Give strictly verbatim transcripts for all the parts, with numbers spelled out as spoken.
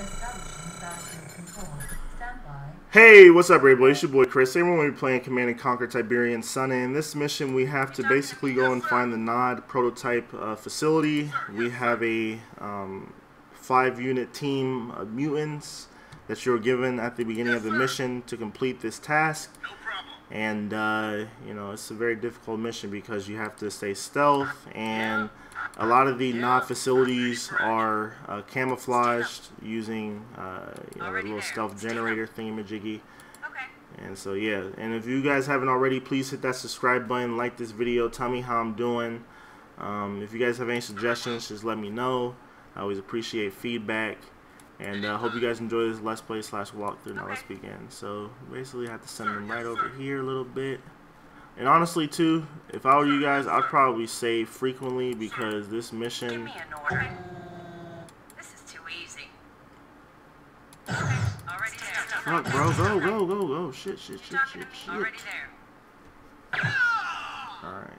Hey, what's up, everybody? It's your boy Chris. Everyone will be playing Command and Conquer Tiberian Sun. And in this mission, we have to basically go and find the Nod prototype uh, facility. We have a um, five-unit team of mutants that you're given at the beginning of the mission to complete this task. And, uh, you know, it's a very difficult mission because you have to stay stealth, and a lot of the Nod facilities are uh, camouflaged using, uh, you know, a little stealth generator thingamajiggy. And so, yeah, and if you guys haven't already, please hit that subscribe button, like this video, tell me how I'm doing. Um, if you guys have any suggestions, just let me know. I always appreciate feedback. And I uh, hope you guys enjoy this Let's Play slash walkthrough. Now let's begin. So basically I have to send them right over here a little bit. And honestly too, if I were you guys, I'd probably save frequently because this mission... Give me an order. This is too easy. Okay, already there. Fuck, bro, go, go, go, go. Shit, shit, shit, shit, shit. Already there. Alright.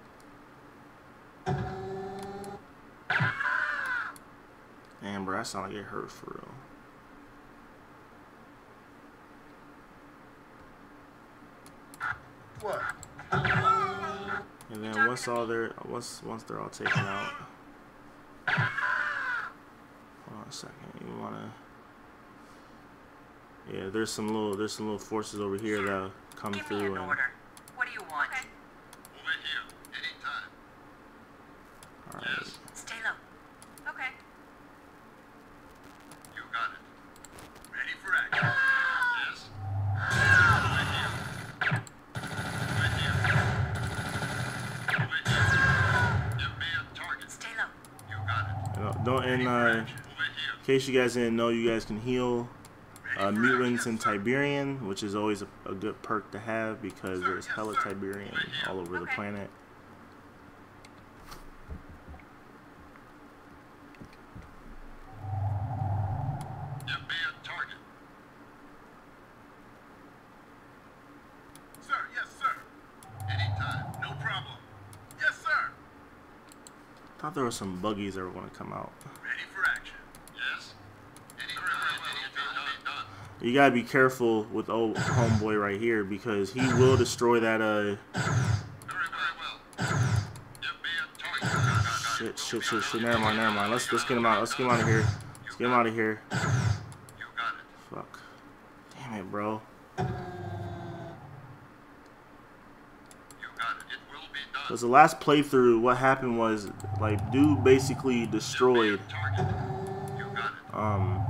Damn, bro, I sound like it hurt for real. What? And then once all they're once once they're all taken out, hold on a second. You wanna? Yeah, there's some little there's some little forces over here that'll come Give me through an and. order. What do you want? Okay. Over here, anytime. All right. Yes. Stay low. Okay. You got it. Ready for action. Yes. Over here. Over here. Over here. Give me a target. Stay low. You got it. You know, don't and uh, Over in here. case you guys didn't know, you guys can heal uh, mutants in Tiberian, which is always a, a good perk to have because there's hella Tiberian all over the Okay. planet. Give me a target. Sir, yes, sir. Anytime, no problem. Yes, sir. Thought there were some buggies that were going to come out. Ready for action. Yes. Anytime, anytime, done. You gotta be careful with old homeboy right here because he will destroy that. Uh, Very, very well. Give me a target. shit, shit, shit, shit. Never mind, never mind. Let's let's get him out. Let's get him out of here. Let's get him out of here. You got it. Fuck. Damn it, bro. You got it. It will be done. Cause the last playthrough, what happened was like dude basically destroyed Target. You got it. um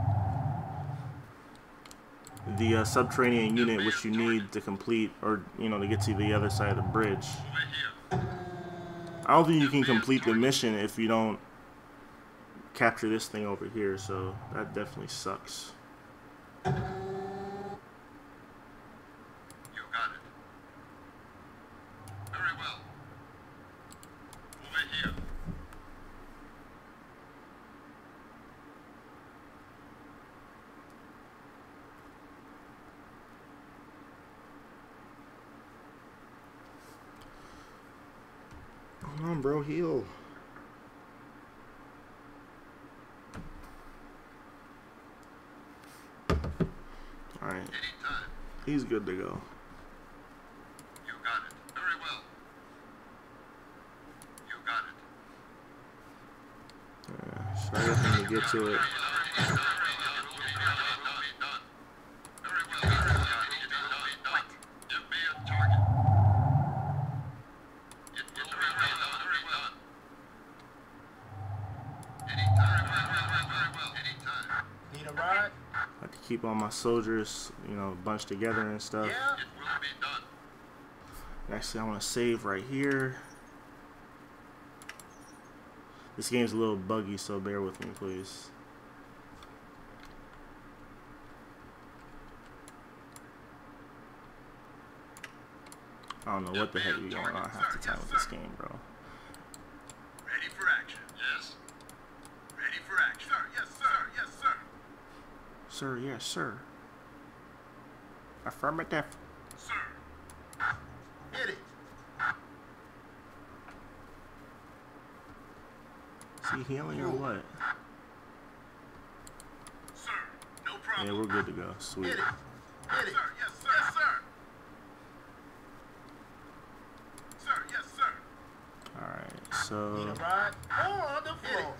the uh, subterranean unit which you need to complete, or you know, to get to the other side of the bridge. Over here. I don't think you can complete the mission if you don't capture this thing over here, so that definitely sucks. You got it. Very well. Over here. Come on, bro, heal. Alright, Anytime. he's good to go. You got it. Very well. You got it. Uh, so I got him to get to it. Need a ride? I have to keep all my soldiers, you know, bunched together and stuff. Yeah. It will be done. Actually, I want to save right here. This game's a little buggy, so bear with me, please. I don't know what the heck is going on half the time with this game, bro. Ready for action. Yes. Ready for action. Sir, yes, sir. Yes, sir. Sir, yes, sir. Affirmative. Sir. Hit it. Is he healing or what? Sir. Yeah, we're good to go. Sweet. Hit it. Hit it. Sir, yes, sir. Yes, sir. Sir, yes, sir. Alright, so Right on the floor.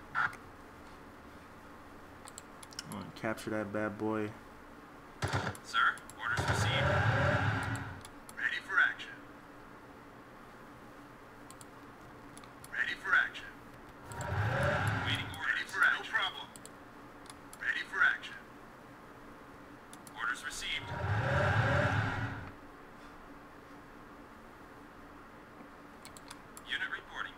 I'm gonna capture that bad boy. Sir, orders received. Ready for action. Ready for action. Waiting orders. Ready for action. No problem. Ready for action. Orders received. Unit reporting.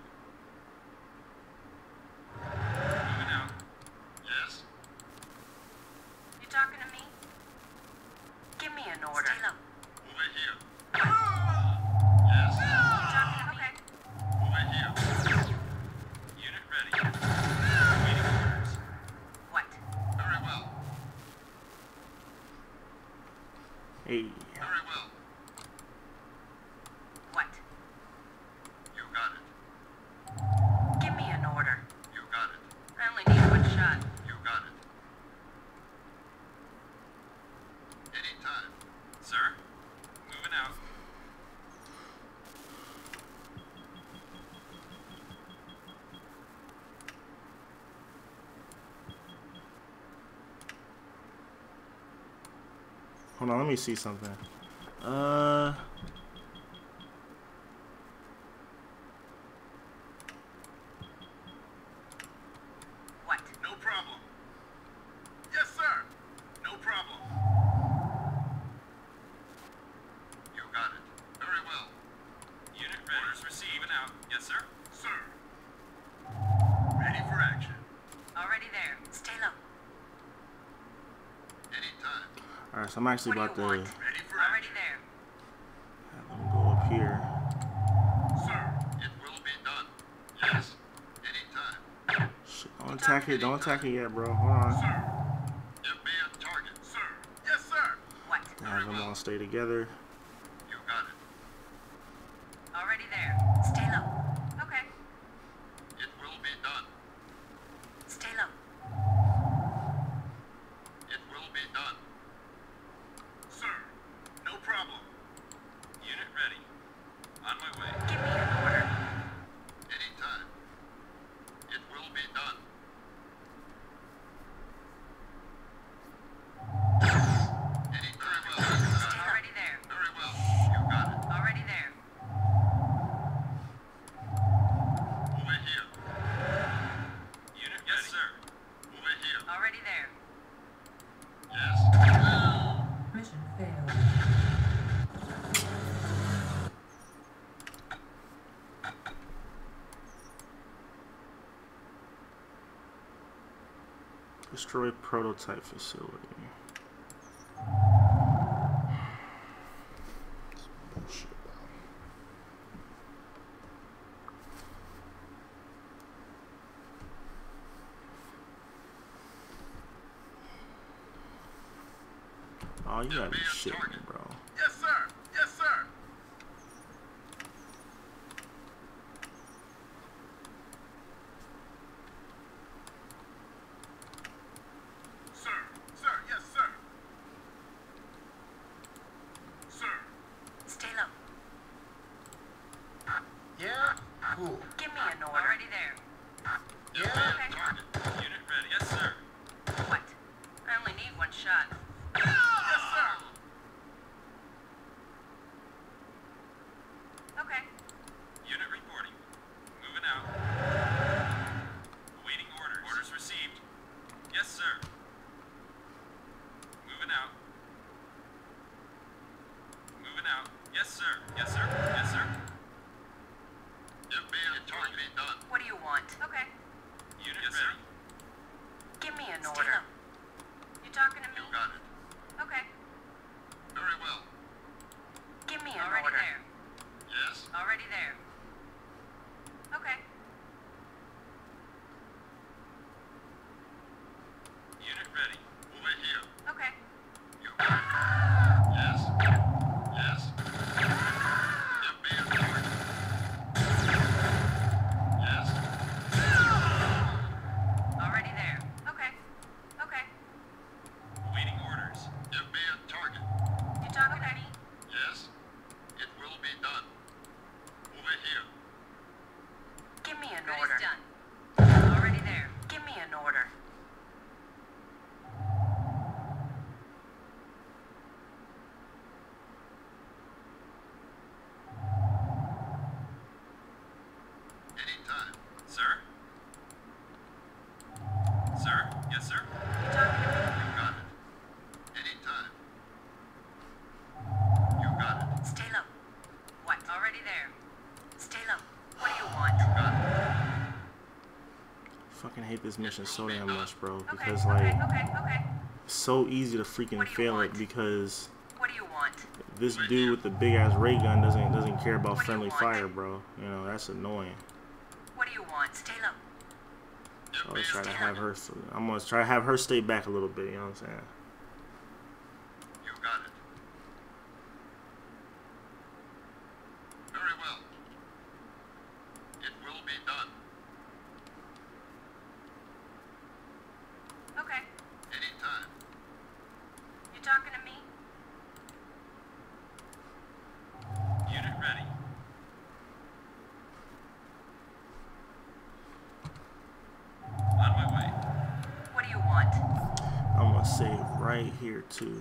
Moving out. Yes. You talking to me? Give me an order. Stay low. Over here. Yes. You talking to me? Okay. Over here. Unit ready. Waiting orders. What? Very well. Hey. Very well. What? You got it. Give me an order. You got it. I only need one shot. You got it. Anytime. Sir, moving out. Hold on, let me see something. Uh What? No problem. Yes, sir. No problem. You got it. Very well. Unit ready. Orders received. Moving out. Yes, sir. Sir. Ready for action. Already there. Stay low. Anytime. alright, so I'm actually What do about you to want? Ready for Already action. there. let me go up here. Sir, it will be done. Yes. Anytime. Shit, don't attack it, don't attack it yet, bro. Hold on. Sir. Give me a target. Sir. Yes, sir. What? Have them all stay together. You got it. Already there. Stay low. Okay. It will be done. Stay low. It will be done. Sir, no problem. Unit ready. On my way. Give me an order. Anytime. It will be done. Any very well. Already there. Very well. You got it. Already there. Over here. Unit yes, ready. Sir. Over here. Already there. Yes. Mission failed. Destroy prototype facility. Bullshit. Oh, you gotta be shitting me, bro. Yes, sir. Yes, sir. Sir. Sir. Yes, sir. Sir. Stay low. Yeah. Cool. Give me an order. Already there. Give me Okay. a target. Unit ready. Yes, sir. What? I only need one shot. Yes, sir. Okay. Unit reporting. Moving out. Awaiting orders. Orders received. Yes, sir. Moving out. Moving out. Yes, sir. Yes, sir. Yes, sir. Give me a target. Be done. What do you want? Okay. Unit yes, ready. Give me an Stay order. low. You talking to me? You got it. Okay. Very well. Give me an Already order. there. Yes. Already there. Okay. Unit ready. Over here. Okay. You got it. Yes. Yes. Give me a target. Yes. Already there. Okay. Okay. Anytime. Sir? Sir? Yes, sir? You talking to me? You got it. Anytime. You got it. Stay low. What? Already there. Stay low. What do you want? You got it. Fucking hate this mission so damn much, bro. Okay, Because okay, like, okay, okay. it's so easy to freaking What do you fail it want? because What do you want? this dude with the big ass ray gun doesn't doesn't care about What do you friendly want? fire, bro. You know that's annoying. What do you want? Stay low. So let's try to have her. I'm gonna try to have her stay back a little bit. You know what I'm saying? You got it. Very well. It will be done. Okay. Anytime. You talking to me? Unit ready. On my way. What do you want? I'm gonna save right here too.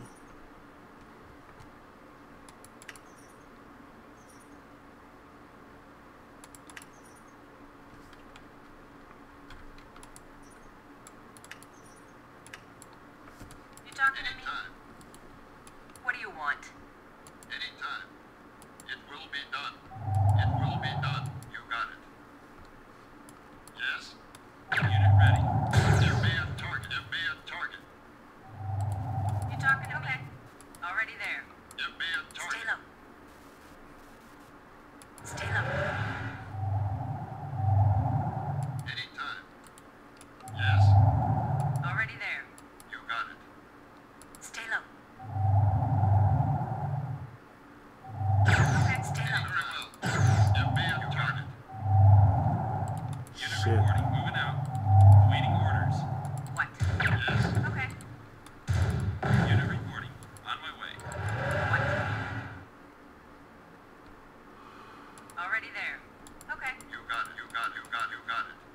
You talking to me? Anytime. What do you want? Anytime. It will be done. It will be done. You got it. Yes? Unit ready. Give me a target. Give me a target. You talking to me? Already there. Give me a Stay target. low. Stay low. Anytime. Yes? Already there. You got it. Stay low. Okay, stay low. Very well. Give me a target. Unit Shit. reporting. Moving out. Waiting orders. What? Yes? Okay. Unit reporting. On my way. What? Already there. Okay. You got it. You got it. You got it. You got it.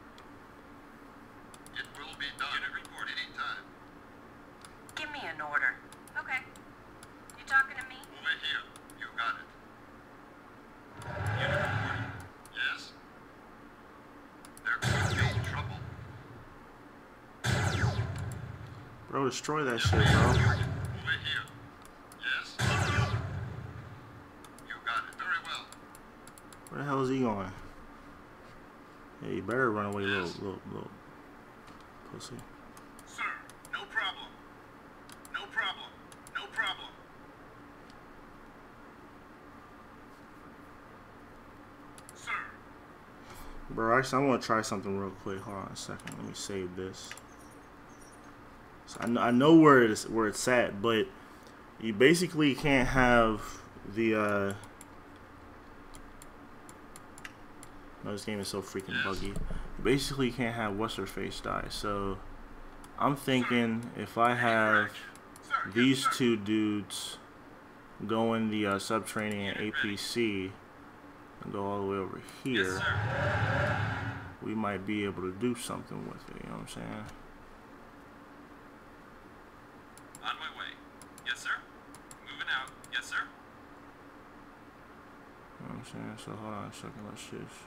It will be done. Unit reporting. Anytime. Give me an order. Okay. You talking to me? Over here. You got it. Unit reporting. Yes? There could be trouble. Bro, destroy that shit, Give me a bro. target. Over here. Yes? You got it. Very well. Where the hell is he going? Hey, you better run away, little Yes. little little pussy. Sir, no problem. No problem. No problem. Sir, Bro, actually, I want to try something real quick. Hold on a second. Let me save this. So I know, I know where it is, where it's at, but you basically can't have the. Uh... No, this game is so freaking Yes. buggy. You basically can't have what's her face die. So I'm thinking if I have sir, yes, these sir. two dudes go in the uh, sub training and A P C and go all the way over here. Yes, sir. We might be able to do something with it, you know what I'm saying? On my way. Yes, sir. Moving out. Yes, sir. You know what I'm saying? So hold on a second, let's just...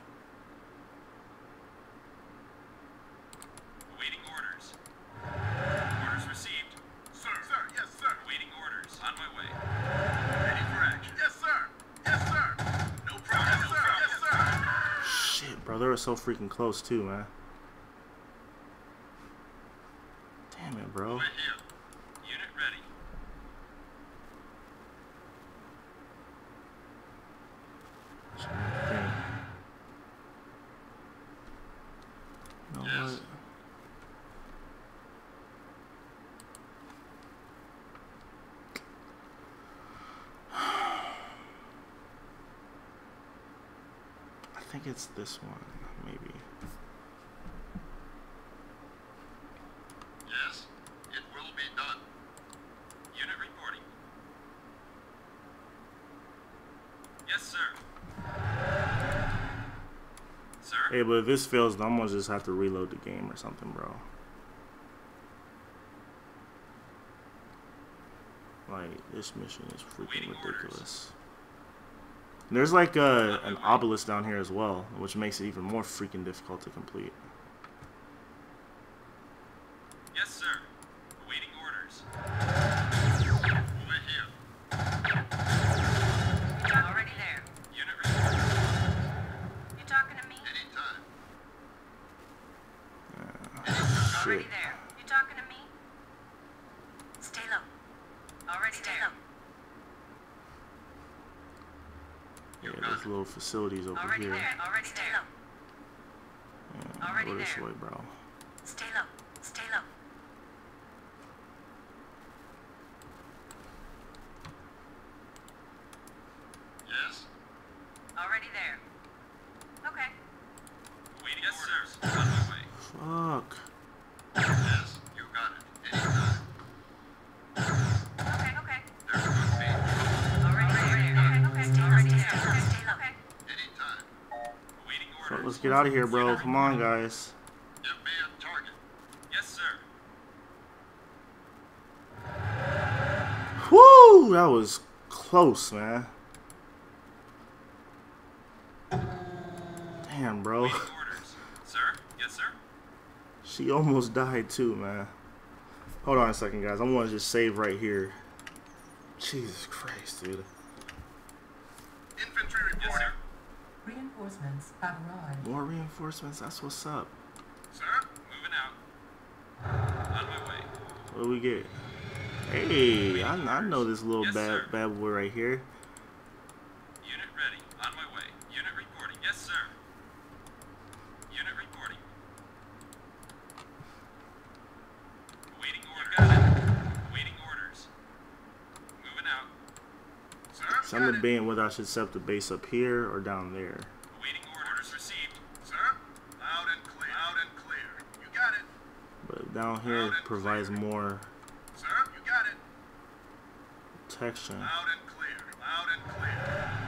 Awaiting orders. Orders received. Sir, sir, yes, sir. Awaiting orders. On my way. Ready for action. Yes, sir. Yes, sir. No problem. Yes, sir. Yes, sir. Shit, bro, they were so freaking close too, man. Damn it, bro. Over here. Unit ready. Okay. You know Yes. what? I think it's this one, maybe. Yes, it will be done. Unit reporting. Yes, sir. Sir? Hey, but if this fails, then I'm gonna just have to reload the game or something, bro. Like, this mission is freaking Waiting orders. ridiculous. There's like a, an obelisk down here as well, which makes it even more freaking difficult to complete. Yes, sir. Awaiting orders. Over here. Already there. Unit reporting. You talking to me? Anytime. Shit. Already there. You talking to me? Stay low. Already Stay there. Low. Yeah, there's little facilities over Already here. there. Already Stay low. Yeah, Already go this there. way, bro. Stay low. Stay low. Yes? Already there. Okay. Awaiting yes, orders. Sir. On my way. Fuck. Yes, you got it. Anytime. Okay, okay. There's a good beat. Already there. Okay, okay. Stay already there. Okay, stay low. Okay. Anytime. Awaiting Fuck, orders. let's get out of here, bro. Come on, guys. Give me a target. Yes, sir. Woo! That was close, man. Damn, bro. Awaiting orders. Sir? Yes, sir. She almost died too, man. Hold on a second, guys. I'm gonna just save right here. Jesus Christ, dude. Infantry Yes, reporting. sir. Reinforcements have arrived. More reinforcements. That's what's up. Sir? Moving out. On my way. What do we get? Hey, I, I know this little Yes, bad sir. bad boy right here. Unit ready. On my way. Unit reporting. Yes, sir. Unit reporting. Awaiting orders. Got it. Awaiting orders. Moving out. Sir? So I'm Got it. debating whether I should set up the base up here or down there. Awaiting orders received. Sir? Loud and clear. Loud and clear. You got it. But down here provides more Sir? You got it. protection. Loud and clear. Loud and clear.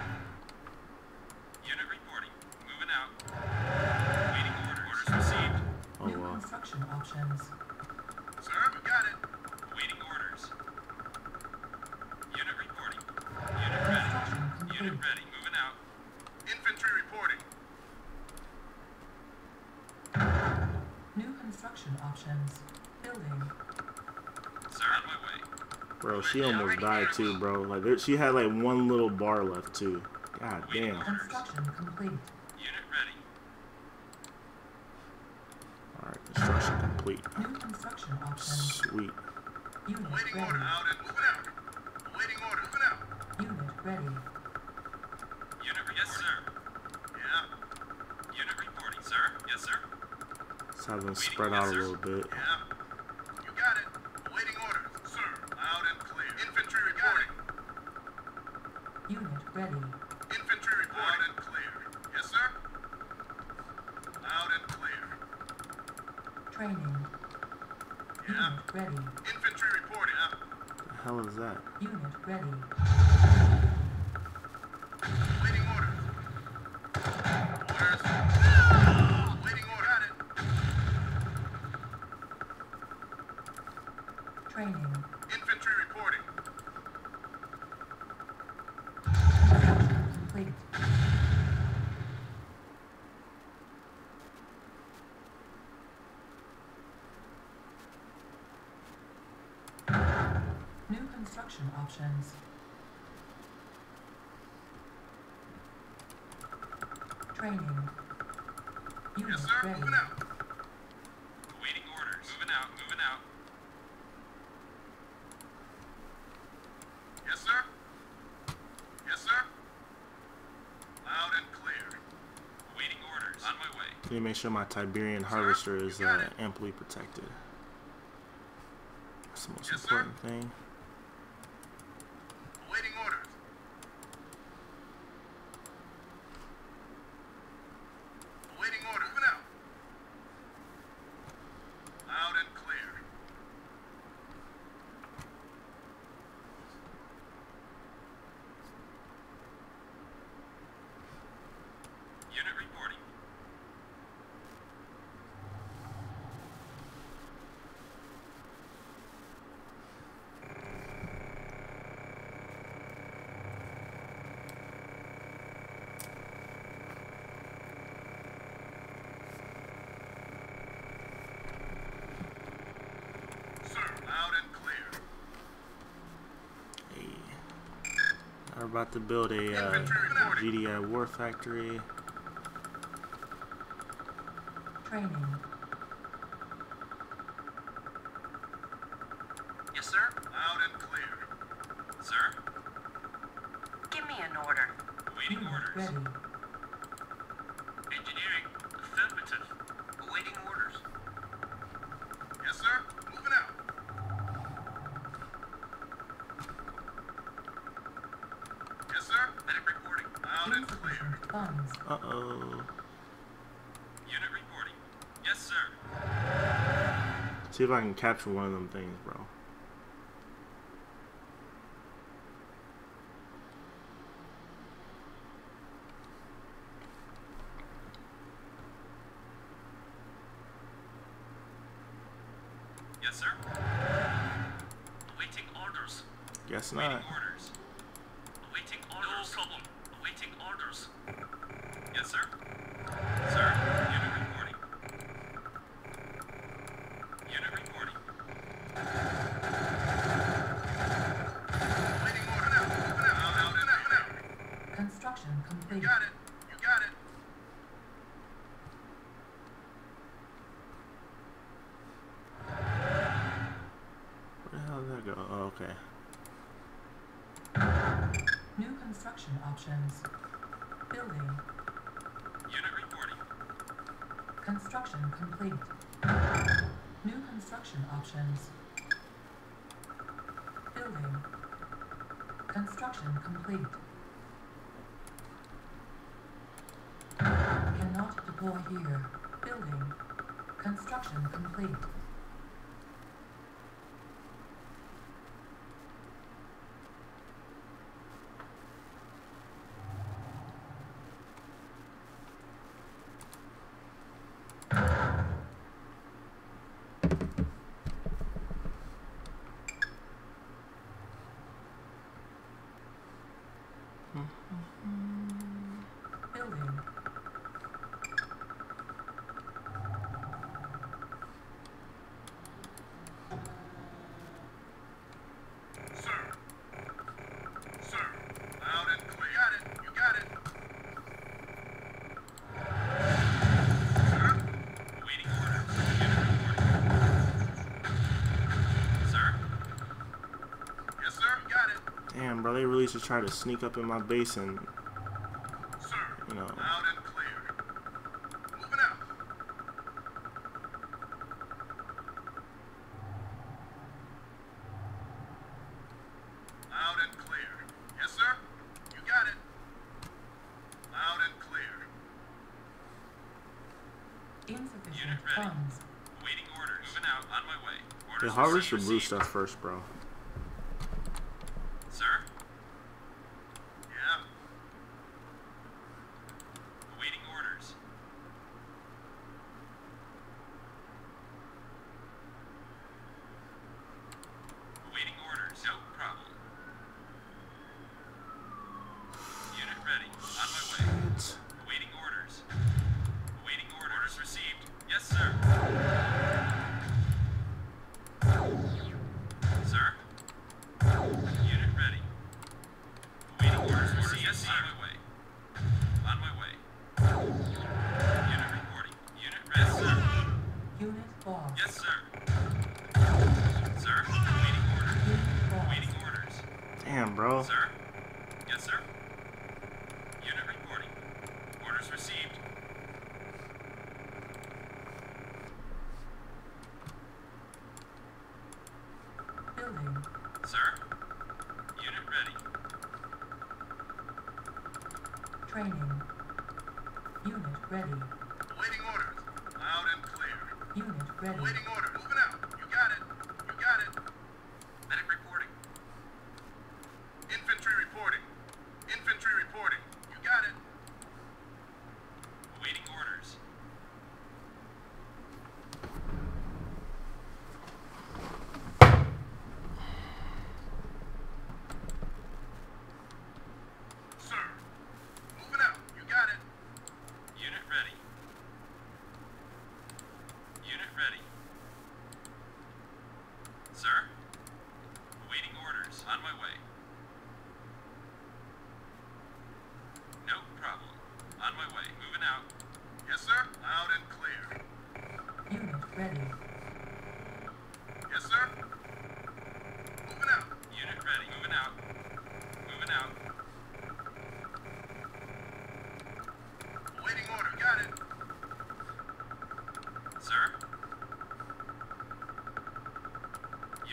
Unit reporting. Moving out. Awaiting orders. Orders received. Oh New wow. construction options. Sir? You got it. Awaiting orders. Unit reporting. Unit ready. Construction Unit complete. ready. Moving out. Infantry reporting. New construction options. Building. Sir, on my way. Bro, she almost died too, bro. Like there, she had like one little bar left too. God damn. Construction complete. Unit ready. Alright, construction complete. New construction options. Sweet. Unit Awaiting ready. order. Out and moving out. Awaiting order. Moving out. Unit ready. Unit re- yes, sir. Yeah. Unit reporting, sir. Yes, sir. Let's have them spread out a little bit. Yeah. You got it. Awaiting orders. Sir. Loud and clear. Infantry reporting. Unit ready. Infantry reporting. Loud and clear. Yes, sir. Loud and clear. Training. Yeah. Unit ready. Infantry reporting. Yeah. What the hell is that? Unit ready. Awaiting orders. Orders. Awaiting order. Got it. Training. Infantry reporting. Construction complete. New construction options. Training. Unit Yes, sir. ready. Moving out. Awaiting orders. Moving out. Moving out. Yes, sir. Yes, sir. Loud and clear. Awaiting orders. On my way. Need to make sure my Tiberian harvester is uh, amply protected. That's the most Yes, sir. important thing. Awaiting orders. Awaiting orders. Moving out. Loud and clear. Unit reporting. We're about to build a uh, G D I war factory. Training. Yes, sir. Loud and clear. Sir. Give me an order. Awaiting Unit orders. ready. Engineering. Affirmative. Awaiting orders. Yes, sir. Moving out. Yes, sir. Medic reporting. Loud and clear. Insufficient funds. Uh-oh. Unit reporting. Yes, sir. See if I can capture one of them things, bro. Yes, sir. Awaiting orders. Guess Awaiting not. orders. Awaiting orders. No problem. Awaiting orders. Yes, sir. Sir. Unit reporting. Unit reporting. Waiting order now. Moving out. Out, out, and out, and out. Construction complete. Got it. You got it. Where the hell did that go? Oh, okay. New construction options. Building. Unit reporting. Construction complete. New construction options. Building. Construction complete. Cannot deploy here. Building. Construction complete. Building. Sir. Sir. Loud and clear. Got it. You got it. Sir. Awaiting orders. Unit reporting. Sir. Yes, sir. You got it. Damn, bro, they really just tried to sneak up in my base and, Sir. you know. Loud and clear. Moving out. Loud and clear. Yes, sir. You got it. Loud and clear. Insufficient Unit ready. funds. Awaiting orders. Moving out. On my way. Orders Hey, harvest the received. blue Received. stuff first, bro. Sir. Yeah. Awaiting orders. Awaiting orders. No problem. Unit ready. On my way. Shit. Awaiting orders. Awaiting orders. Orders received. Yes, sir. Sir. Unit ready. Awaiting orders received. Yes, sir. On my way. On my way. Unit reporting. Unit ready. Yes, sir. Unit lost. Yes, sir. Sir. Awaiting orders. Unit lost. Awaiting orders. Damn, bro. Sir. Yes, sir. Unit reporting. Orders received. Building. Sir. Unit ready. Training. Unit ready. Awaiting orders. Loud and clear. Unit ready. Awaiting orders. Moving out. You got it. You got it. Medic reporting. Infantry reporting. Infantry reporting. You got it. Awaiting orders. Sir. Moving out. You got it. Unit ready. Unit ready.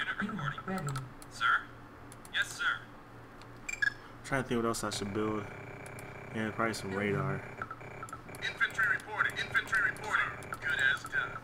Unit Unit reporting. ready. Sir? Yes, sir. Trying to think what else I should build. Yeah, probably some radar. Infantry reporting. Infantry reporting. Good as done.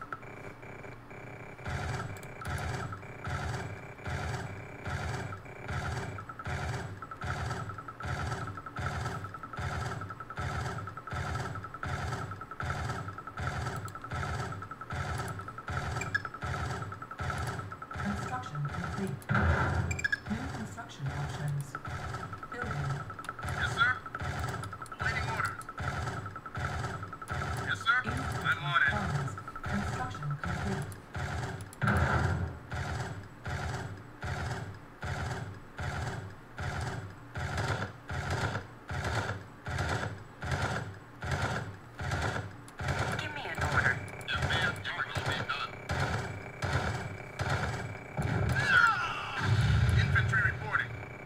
Construction complete. New construction options. Building. Yes, sir. Waiting orders. Yes, sir. I'm on it. Funds. Construction complete. Give me an order. Yes, ma'am. Your will be done. Infantry reporting.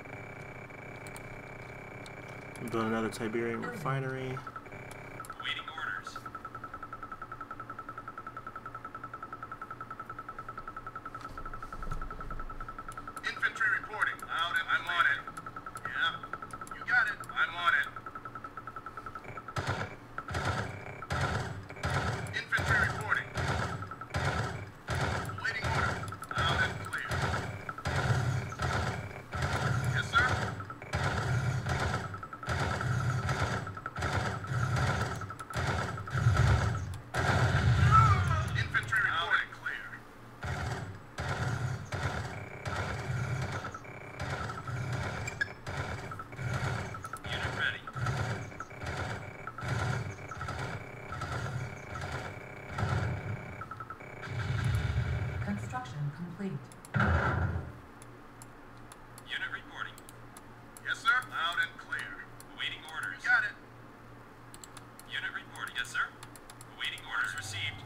Build another Tiberian refinery. Awaiting orders. Infantry reporting. Out and I'm on it. Yeah. You got it. I'm on it. Infantry reporting. Waiting order. Out and clear. Yes, sir. Infantry reporting. Clear. Unit ready. Construction complete. Unit reporting. Yes, sir. Loud and clear. Awaiting orders. Got it. Unit reporting. Yes, sir. Awaiting orders received.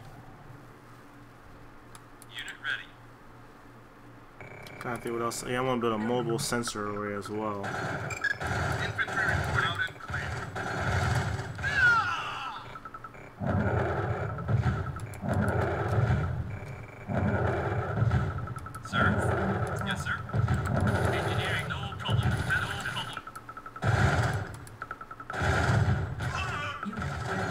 Unit ready. Trying to think what else. Yeah, I want to build a mobile sensor array as well. Infantry report out and clear. Sir? Yes, sir. Engineering, no problem. No problem. Unit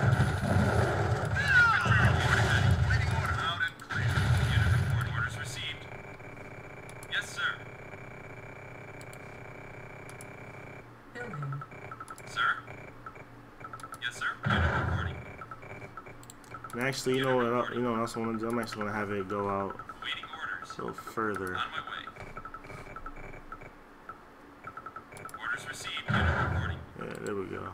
ready. Waiting order out and clear. Unit report orders received. Yes, sir. Building. Sir? Yes, sir. Unit reporting. And actually, you know what? el- You know what else I want to do? I'm actually going to have it go out Awaiting orders. a little further. On my way. Orders received. Unit reporting. Yeah, there we go.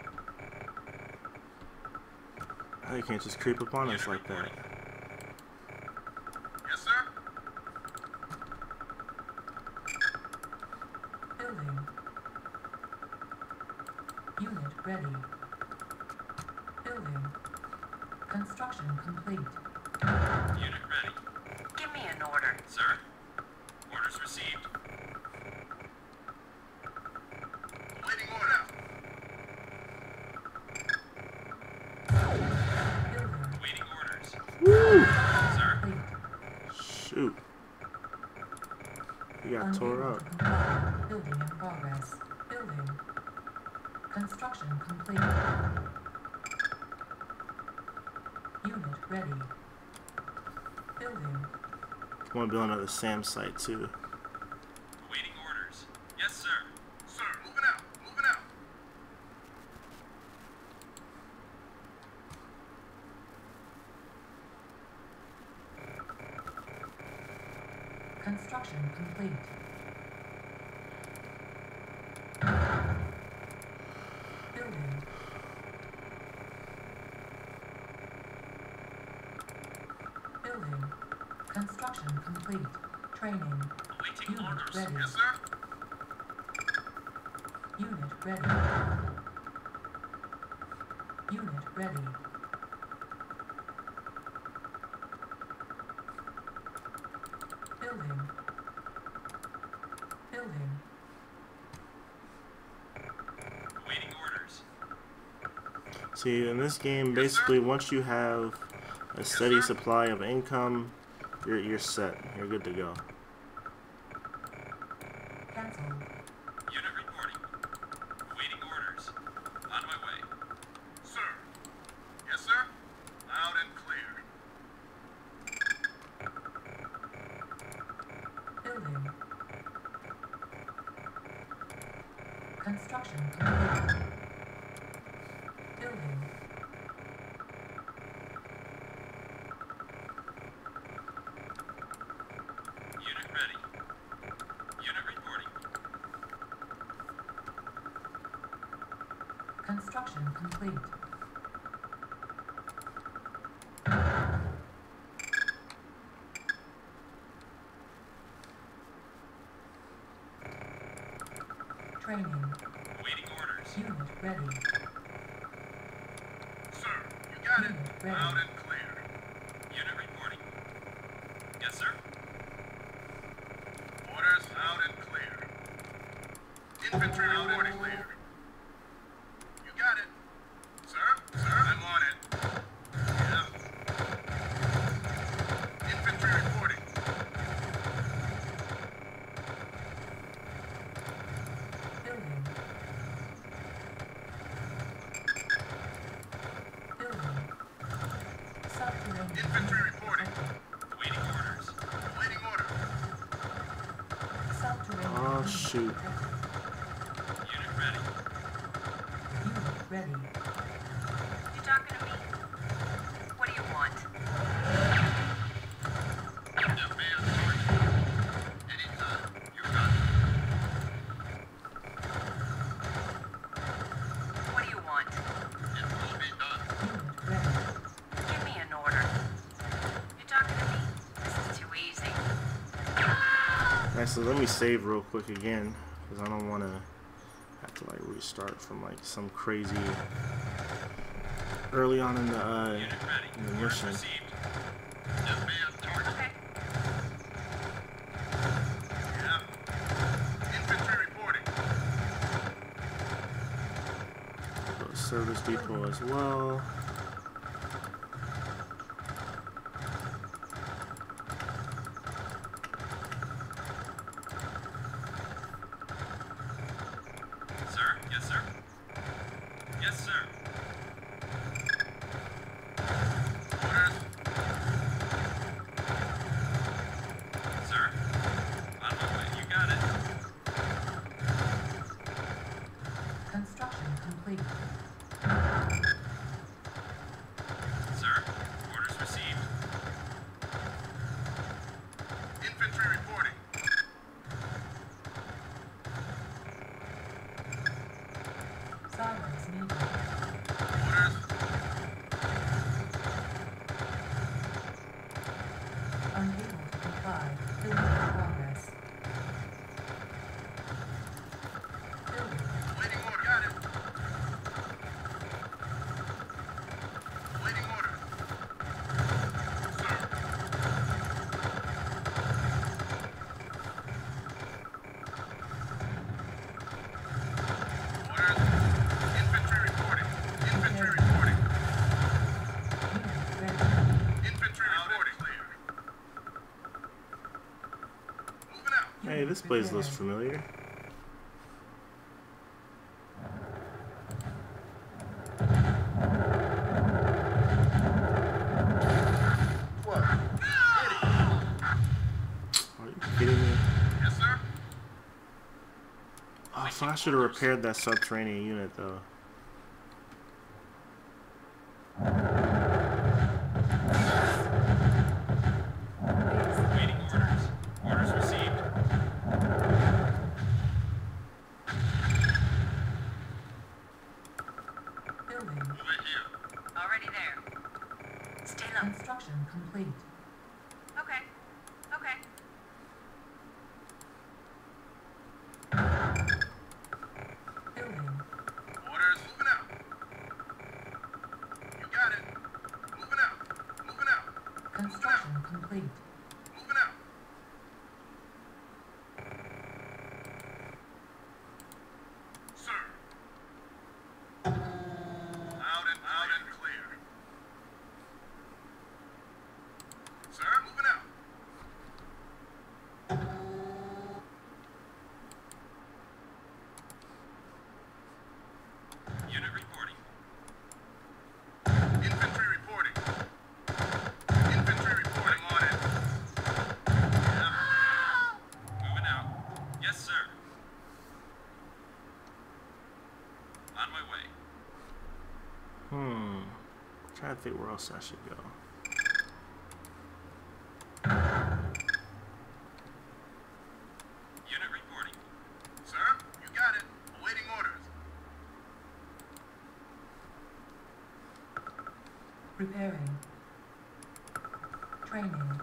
They can't just creep up on us like that. Yes, sir. Building. Unit ready. Building. Construction complete. Unit ready. Give me an order. Sir? Orders received. Waiting order. Building Awaiting orders. Woo! Sir? complete. Shoot. He got tore Unable up. to comply. Building in progress. Building. Construction complete. Unit ready. Building. I want to build another SAM site too. Awaiting orders. Yes, sir. Sir, moving out. Moving out. Construction complete. Building. Building. Construction complete. Training. Awaiting Unit orders. ready. Yes, sir. Unit ready. Unit ready. Building. Building. Awaiting orders. See, in this game, basically, once you have a steady supply of income, you're you're set. You're good to go. Cancelled. Unit reporting. Awaiting orders. On my way. Sir. Yes, sir. Loud and clear. Building. Construction complete. Building. Unit ready. Unit reporting. Construction complete. Training. Awaiting orders. Unit ready. Sir, you got it. Unit ready. Loud and clear. Unit reporting. Yes, sir. Orders loud and clear. Infantry reporting clear. You got it. Sir, sir, I'm on it. Yeah. Infantry reporting. Building. Building. Subterranean. Infantry reporting. Awaiting orders. Awaiting order. Subterranean. Oh, shoot. Unit ready. Unit ready. You talking to me? What do you want? Demand target. Anytime. You got it. What do you want? It will be done. Unit ready. Give me an order. You talking to me? This is too easy. Actually, let me save real quick again, because I don't want to have to like restart from like some crazy early on in the uh, Unit ready. in the Orders mission. received. Demand target. Okay. Yeah. Infantry reporting. Go to service depot as well. Sir? Yes, sir. Yes, sir. Orders. Sir? On my way. You got it. Construction complete. Sir? Orders received. Infantry reporting. Silence needed. Orders. Unable to comply. Building in progress. Building. Waiting order. Got it. Waiting order. Sir. Orders. Infantry reporting. Infantry reporting. Unit ready. Infantry reporting. Clear. Moving out. Hey, this place looks familiar. What? Are you kidding me? Yes, sir. Oh, I thought I should have repaired that subterranean unit though. Awaiting orders. Orders received. Building. Over here. Already there. Stay low. Construction complete. Okay. Okay. Building. Orders. Moving out. You got it. Moving out. Moving out. Construction complete. Moving out. Sir. Loud and loud and clear. Sir, moving out. Hmm. Trying to think where else I should go. Unit reporting. Sir, you got it. Awaiting orders. Repairing. Training.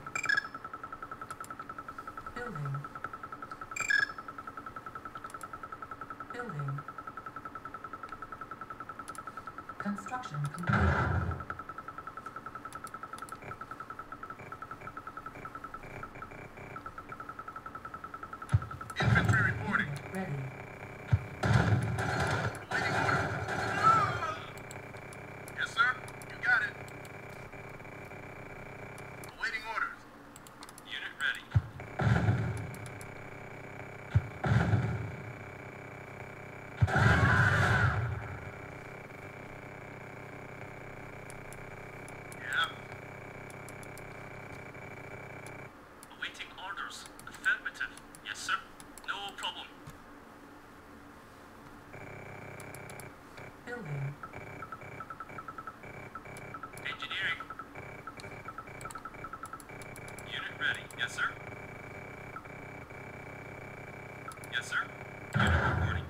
Building. Building. Construction complete. Infantry reporting. Unit ready. Awaiting orders. Yes, sir. You got it. Awaiting orders. Unit ready. Yeah. Awaiting orders. Affirmative. Yes, sir. No problem. Building. Engineering. Unit ready. Yes, sir. Yes, sir. Unit reporting.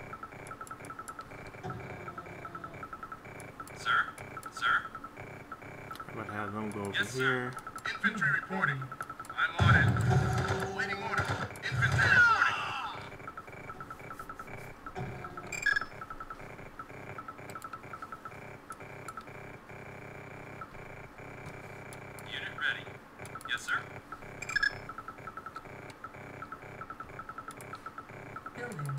Sir? Sir? I'm gonna have them go over Yes, sir. here. Infantry Unit reporting. ready. I'm on it. Awaiting orders. Infantry reporting. Unit ready. Yes, sir. Building.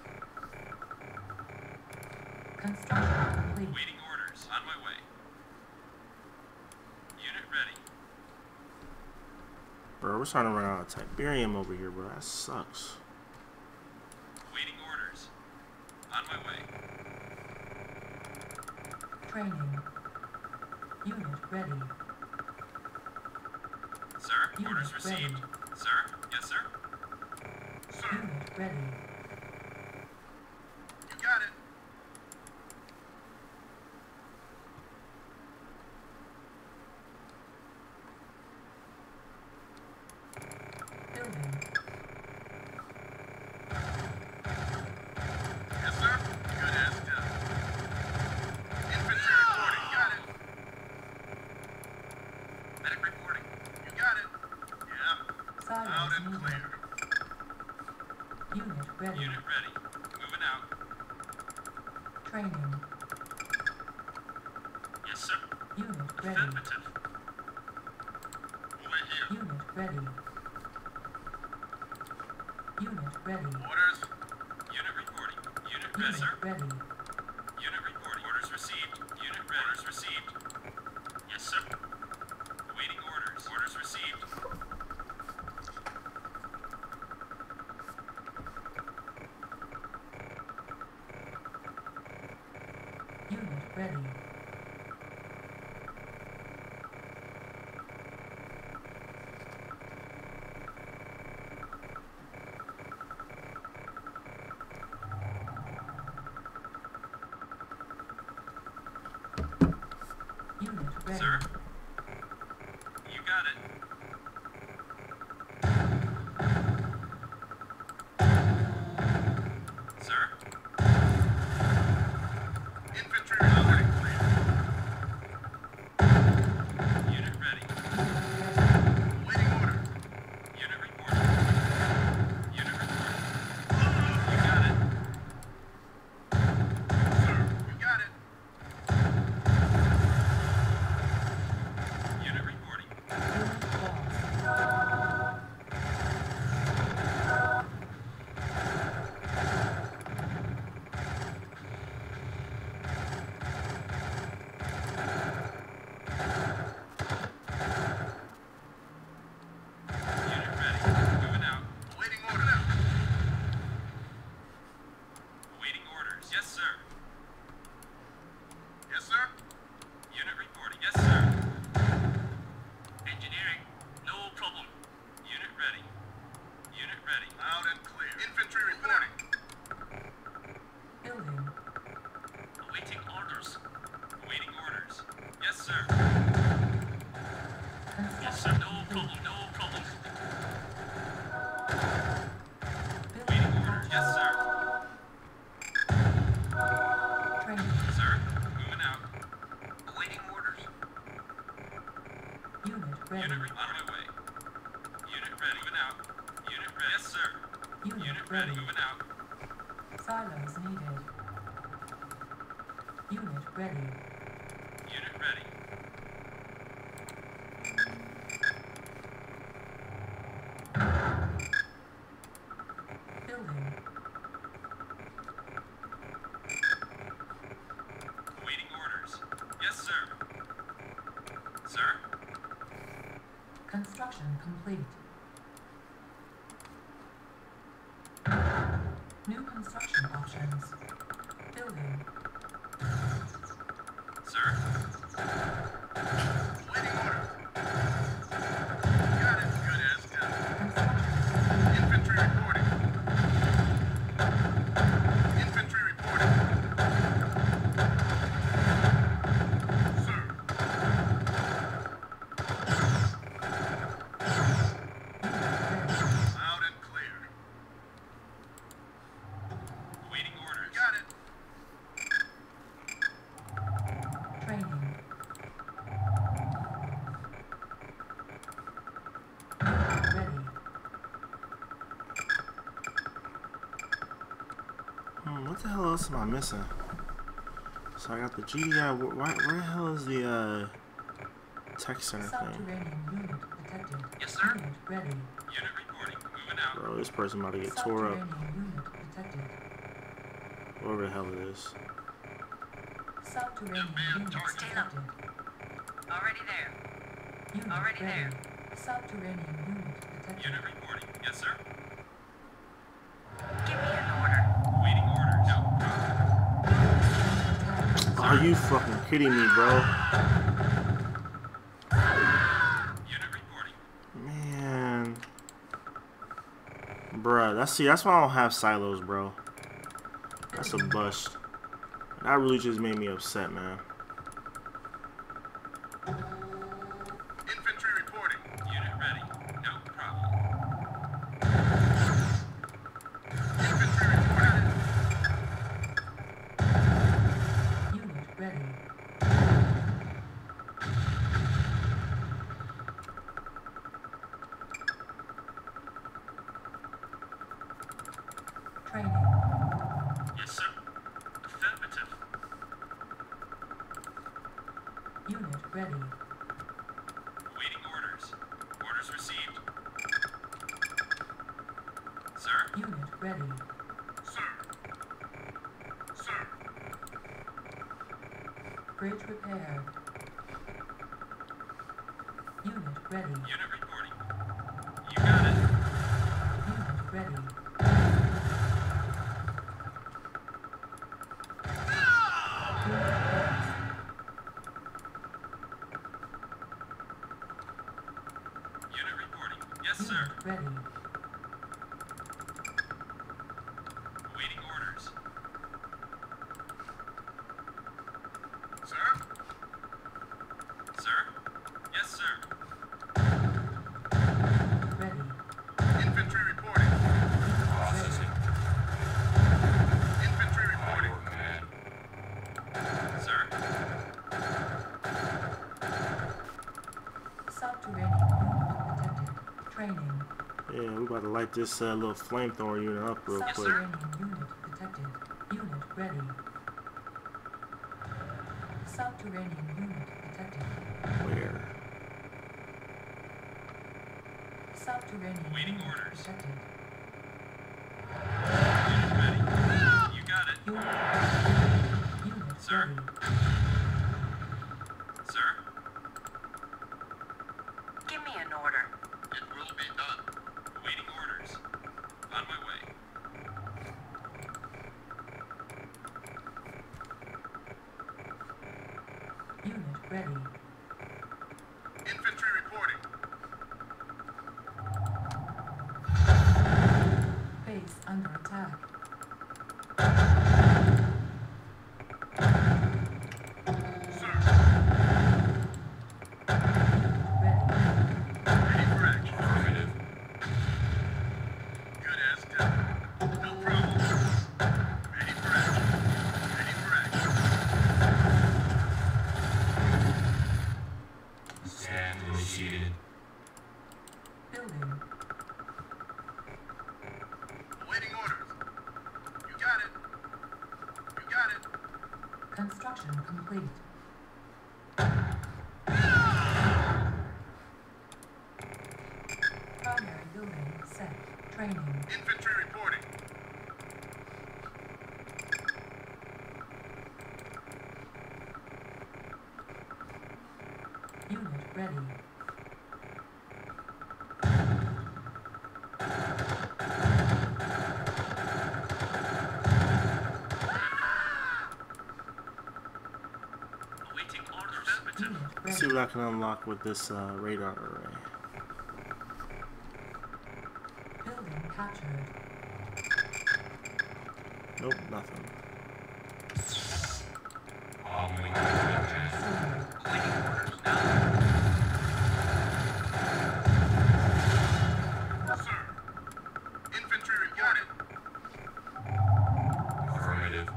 Construction complete. Waiting orders. On my way. Unit ready. Bro, we're starting to run out of Tiberium over here, bro. That sucks. Waiting orders. On my way. Training. Unit ready. Sir? Unit Orders received. ready. Sir? Yes, sir. Sir, Unit ready. you got it. Building. Yes, sir. Good as done. Infantry reporting. Got it. Medic reporting. You got it. Yeah. Out Silence and needed. clear. Unit ready. Unit ready. Moving out. Training. Yes, sir. Unit ready. Affirmative. Over here. Unit ready. Unit ready. Orders. Unit reporting. Unit ready, Unit sir. ready. Unit reporting. Orders received. Unit ready. Orders received. Yes, sir. Awaiting orders. Orders received. Unit ready. Unit ready. Sir? You got it. Sir? Infantry reporting. Unit ready. Waiting order. Unit reporting. Unit reporting. You got it. Sir, you got it. Unit reporting. Unit lost. Unit ready. Moving out. Waiting order. Awaiting orders. Yes, sir. Yes, sir. Unit reporting. Yes, sir. Engineering. No problem. Unit ready. Unit ready. Loud and clear. Infantry reporting. Building. Awaiting orders. sir. Yes, sir. No problem. No problem. Waiting order. Yes, sir. Training. Sir, moving out. Awaiting orders. Unit ready. Unit re- on my way. Unit ready. Moving out. Unit ready. Yes, sir. Unit, Unit ready. ready. Moving out. Silos needed. Unit ready. Unit ready. Building. Awaiting orders. Yes, sir. Sir? Construction complete. New construction options. Building. Sir? Waiting order. Got it. Good as done. Construction. Infantry reporting. Infantry reporting. Sir. Loud and clear. Awaiting orders. Got it. Training. Ready. Hmm, what the hell else am I missing? So I got the G D I. Where, where the hell is the uh, tech center thing? Subterranean unit detected. Yes, sir. Unit ready. Unit reporting. Moving out. Bro, this person about to get tore up. Subterranean unit detected. Whatever the hell it is. Subterranean man, unit target. detected. Already there. Unit Already ready. there. Subterranean unit detected. Unit reporting. Yes, sir. Give me an order. Awaiting orders. No problem. Are you fucking kidding me, bro? Unit reporting. Man. Bruh, that's see, that's why I don't have silos, bro. That's a bust. That really just made me upset, man. Infantry reporting. Unit ready. No problem. Infantry reporting. Unit ready. Training. Yes, sir. Affirmative. Unit ready. Awaiting orders. Orders received. Sir? Unit ready. Sir. Sir. Bridge repaired. Unit ready. Unit reporting. You got it. Unit ready. Unit lost. Unit reporting. Yes, sir. Unit ready. Awaiting orders. Sir. Sir? Yes, sir. Ready. Infantry reporting. Processing. Infantry reporting. Sir? Subterranean unit detected. Training. Yeah, we about to light this uh, little flamethrower unit up real quick. Subterranean unit detected. Unit ready. Subterranean unit detected. Where? Subterranean Awaiting unit orders. detected. Unit ready. You got it. Unit ready. Unit Sir? ready. Sir? Give me an order. It will be done. Awaiting orders. On my way. Unit ready. Infantry reporting. Base under attack. Sir. No problem. Ready for action. Ready for action. Scan initiated. Building. Awaiting orders. You got it. You got it. Construction complete. Primary building set. Training. Infantry reporting. Unit ready. Awaiting orders. Unit Let's see ready. what I can unlock with this uh, radar array. Building captured. Nope, nothing. Following Sold. awaiting orders now. Sir. Infantry reporting. Affirmative.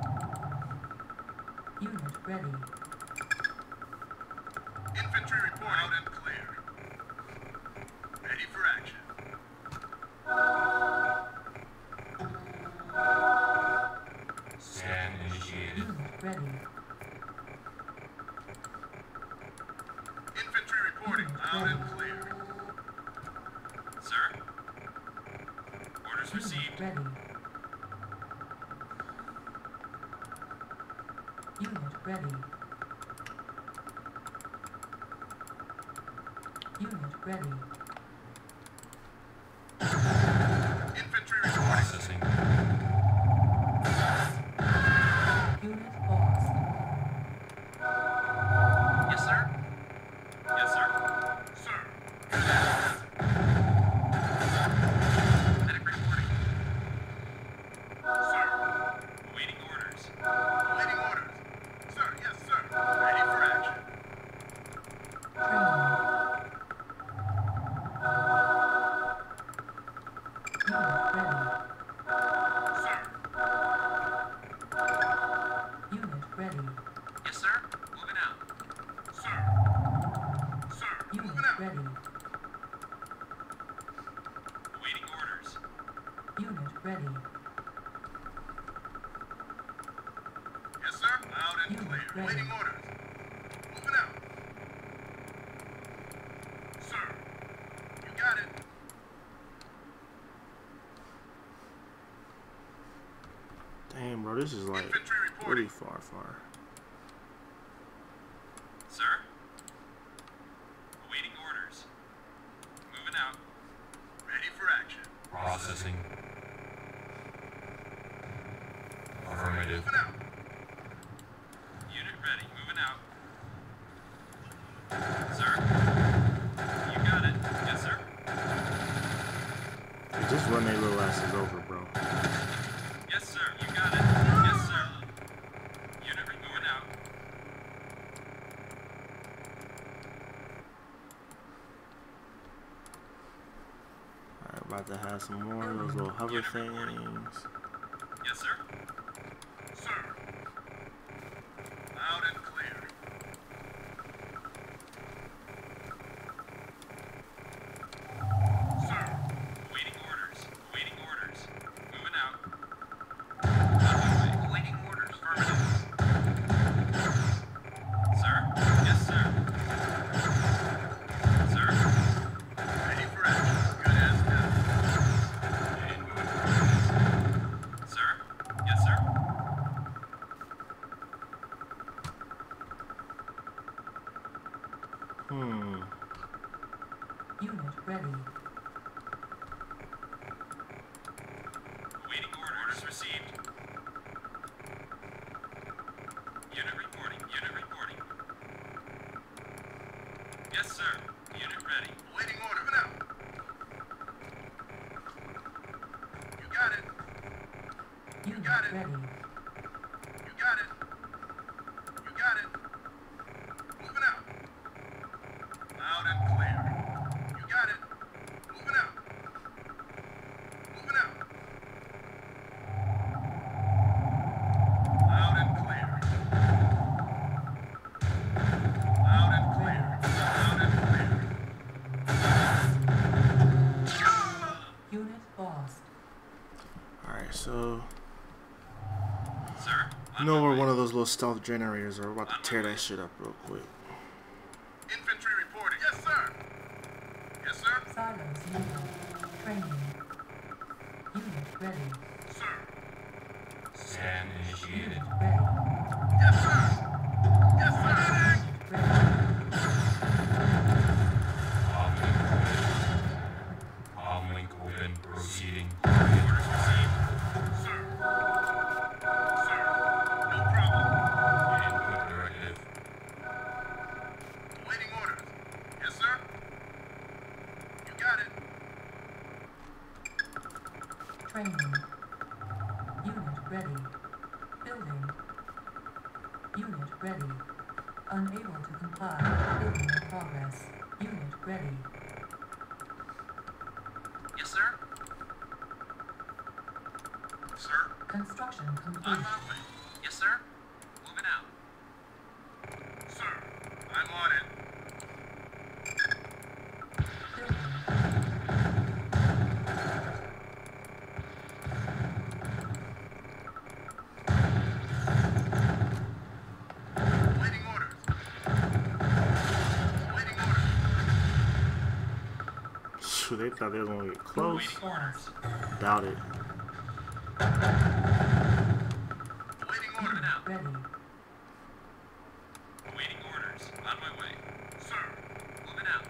Unit ready. Infantry report out and clear. Ready for action. Scan initiated. Unit ready. Infantry reporting out and clear. Sir? Orders Unit received. ready. Unit ready. Unit ready. Infantry reporting. Processing. Unit lost. Yes, sir. Yes, sir. Sir. Medic reporting. Sir. Awaiting orders. Awaiting orders. Sir, yes, sir. Ready for action. Training. Unit ready. Sir. Unit ready. Yes, sir. Moving out. Sir. Sir. Unit Moving out. ready. Awaiting orders. Unit ready. Yes, sir. Loud and Unit clear. ready. Awaiting orders. Moving out. Sir. You got it. Damn, bro, this is like Infantry really reporting. far, far. Sir? Awaiting orders. Moving out. Ready for action. Processing. Affirmative. Moving out. Unit ready. Moving out. Sir? You got it. Yes, sir. Hey, just run their little asses over, bro. Yes, sir. You got it. Yes, sir. Unit re- moving out. Alright, about to have some more of those little hover things. Yes, sir. Sir. Loud and clear. Sir. Awaiting orders. Awaiting orders. Moving out. On my way. Awaiting orders. Affirmative. Sir? Yes, sir. Sir? Ready for action. Good as done. And moving. Sir? Yes, sir. Hmm. Unit ready. Awaiting orders received. Unit reporting. Unit reporting. Yes, sir. Unit ready. Awaiting order. Moving out. You got it. Unit got it. ready. You got it. You got it. Moving out. Loud and clear. You got it. Moving out. Moving out. lost. Alright, so Sir, you know where one of those little stealth generators are. We're about to tear that shit up real quick. Infantry reporting. Yes, sir. Yes, sir. Silos needed. Training. Unit ready. Sir. scan initiated. Unit ready. Yes, sir. Yes, sir. Ready. Comlink open. Proceeding. Orders received. Sir. Sir. No problem. Input directive. Awaiting orders. Yes, sir. You got it. Training. Unit ready. Building. Unit ready. Unable to comply. Building in progress. Unit ready. Yes, sir. Sir. Construction On complete. my way. Yes, sir. Moving out. Sir. I'm on it. Building. Awaiting orders. Awaiting orders. Shoot, they thought they was gonna get close. Lost. Doubt it. Awaiting orders. Unit ready. Awaiting orders. On my way. Sir. Moving out.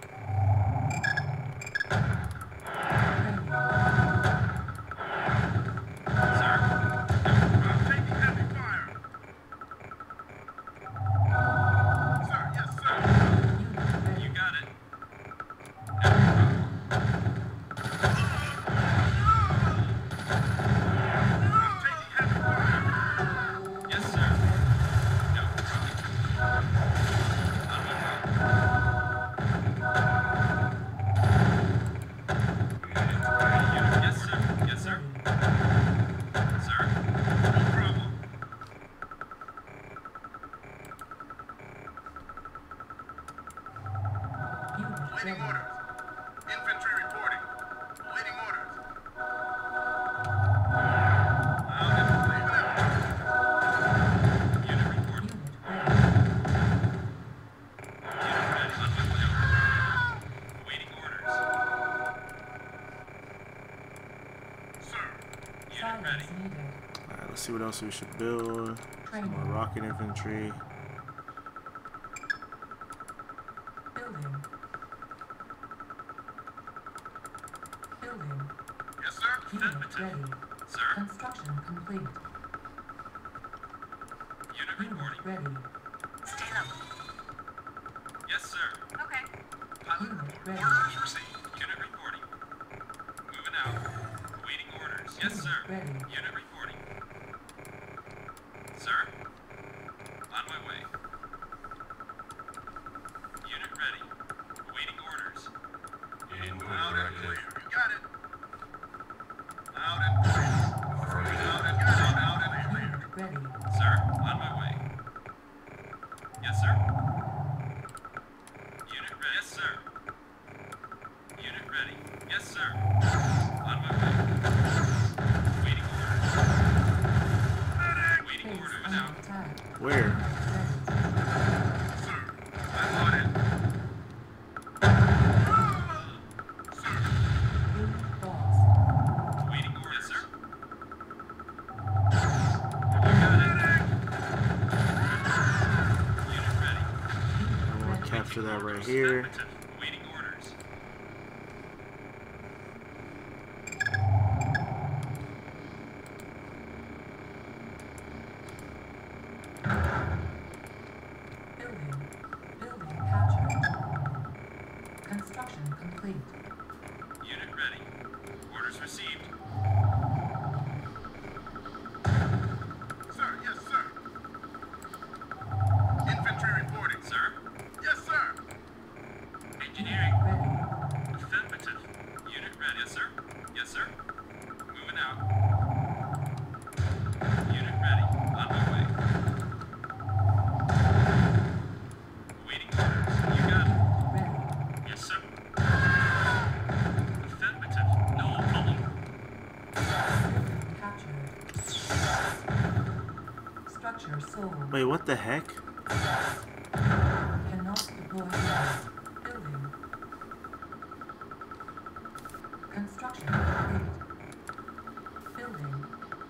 Training. Sir. I'm taking heavy fire. Sir, yes, sir. Unit ready. You got it. I'm taking heavy fire. Yes, sir. No. On my way. Unit. Yes, sir. Yes, sir. Sir. No problem. Unit Awaiting ready. orders. Infantry reporting. Awaiting orders. Out and leaving out. Unit reporting. Unit ready. Unit ready. On my way. Awaiting orders. Sir. Unit ready. Silence needed. Alright, let's see what else we should build. Some Training. more rocket infantry. Building. Building. Yes, sir. Unit ready. Sir. Construction complete. Unit Unit reporting. ready. Stay low. Yes, sir. Okay. Unit ready. Orders received. Unit reporting. Moving out. Awaiting orders. Yes, sir. Ready. Unit reporting. Sir. On my way. Unit ready. Awaiting orders. Input Out and directive. clear. You got it. Out and clear. Out and got it. Out and clear. Unit ready. Sir. On my way. Yes, sir. Unit ready. Yes, sir. Unit ready. Yes, sir. On my way. Waiting orders. Waiting Base orders. under Now. attack. Where? Ready. Sir. I'm on it. Sir. Unit lost. Waiting orders. Yes, sir. You got it. Unit ready. I'm gonna capture that right here. Affirmative. Waiting orders. Building. Building captured. Construction complete. Unit ready. Orders received. Sir, yes, sir. Infantry reporting. Sir. Yes, sir. Engineering. Ready. Affirmative. Unit ready. Yes, sir. Yes, sir. Moving out. Unit ready. On my way. Waiting orders. You got it. Ready. Yes, sir. Affirmative. No problem. Structure sold. Wait, what the heck? Cannot deploy units. Building. Construction complete. Building.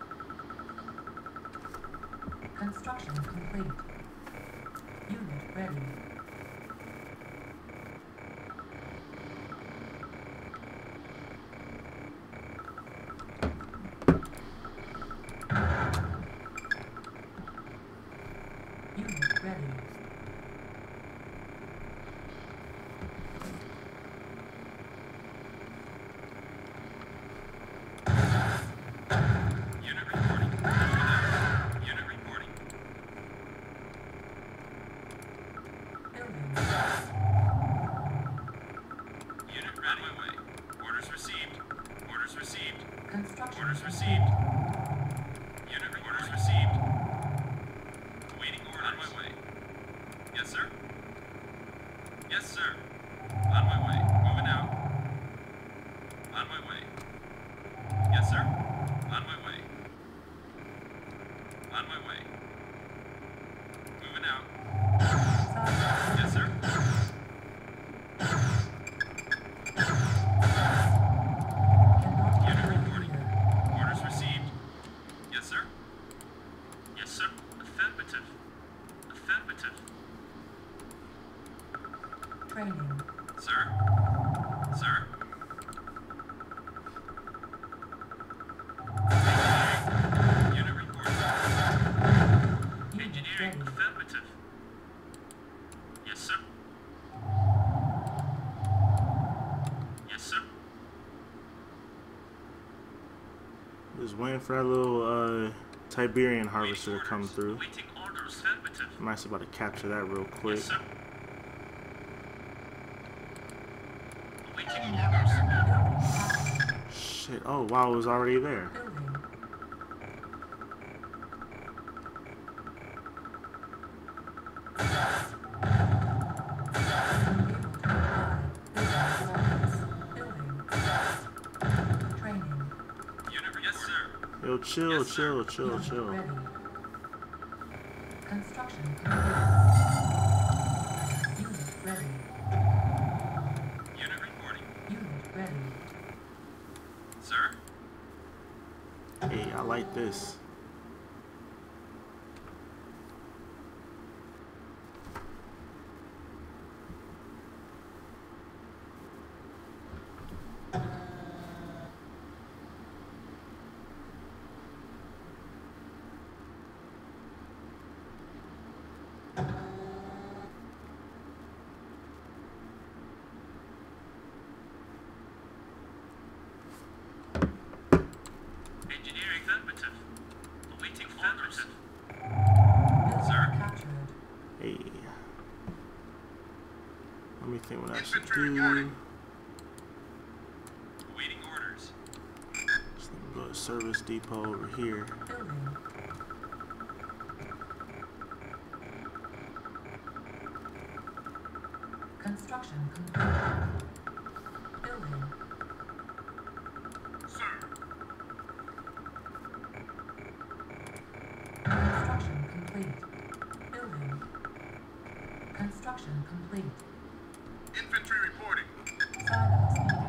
Construction complete. Unit ready. Unit ready. Unit reporting. Over there. Unit reporting. Building. Unit ready. On my way. Orders received. Orders received. Construction Orders complete. received. Unit re- orders received. Awaiting orders. On my way. Yes, sir. Yes, sir. On my way. Moving out. On my way. Yes, sir. On my way. On my way. Moving out. Silence. Yes, sir. Cannot Unit deploy reporting. here. Orders received. Yes, sir. Yes, sir. Affirmative. Affirmative. Training. Sir. Sir. Unit reporting. Unit Engineering. ready. Affirmative. Yes, sir. Yes, sir. Just waiting for that little uh, Tiberian Awaiting harvester to come orders. through. Awaiting orders. Affirmative. I'm actually about to capture that real quick. Yes, sir. Awaiting orders. Shit. Oh, wow, it was already there. Building. Training. Unit. Yes, sir. Yo, chill, Yes, sir. chill, chill, Unit chill. ready. Construction complete. Unit ready. Unit reporting. Unit ready. Sir. Hey, I like this. Engineering affirmative. Awaiting orders. Building Sir. captured. Hey. Let me think what I should Infantry do. reporting. Awaiting orders. Just let me go to service depot over here. Building. Construction complete. Building. Sir. Construction complete. Building. Construction complete. Infantry reporting. Silos needed.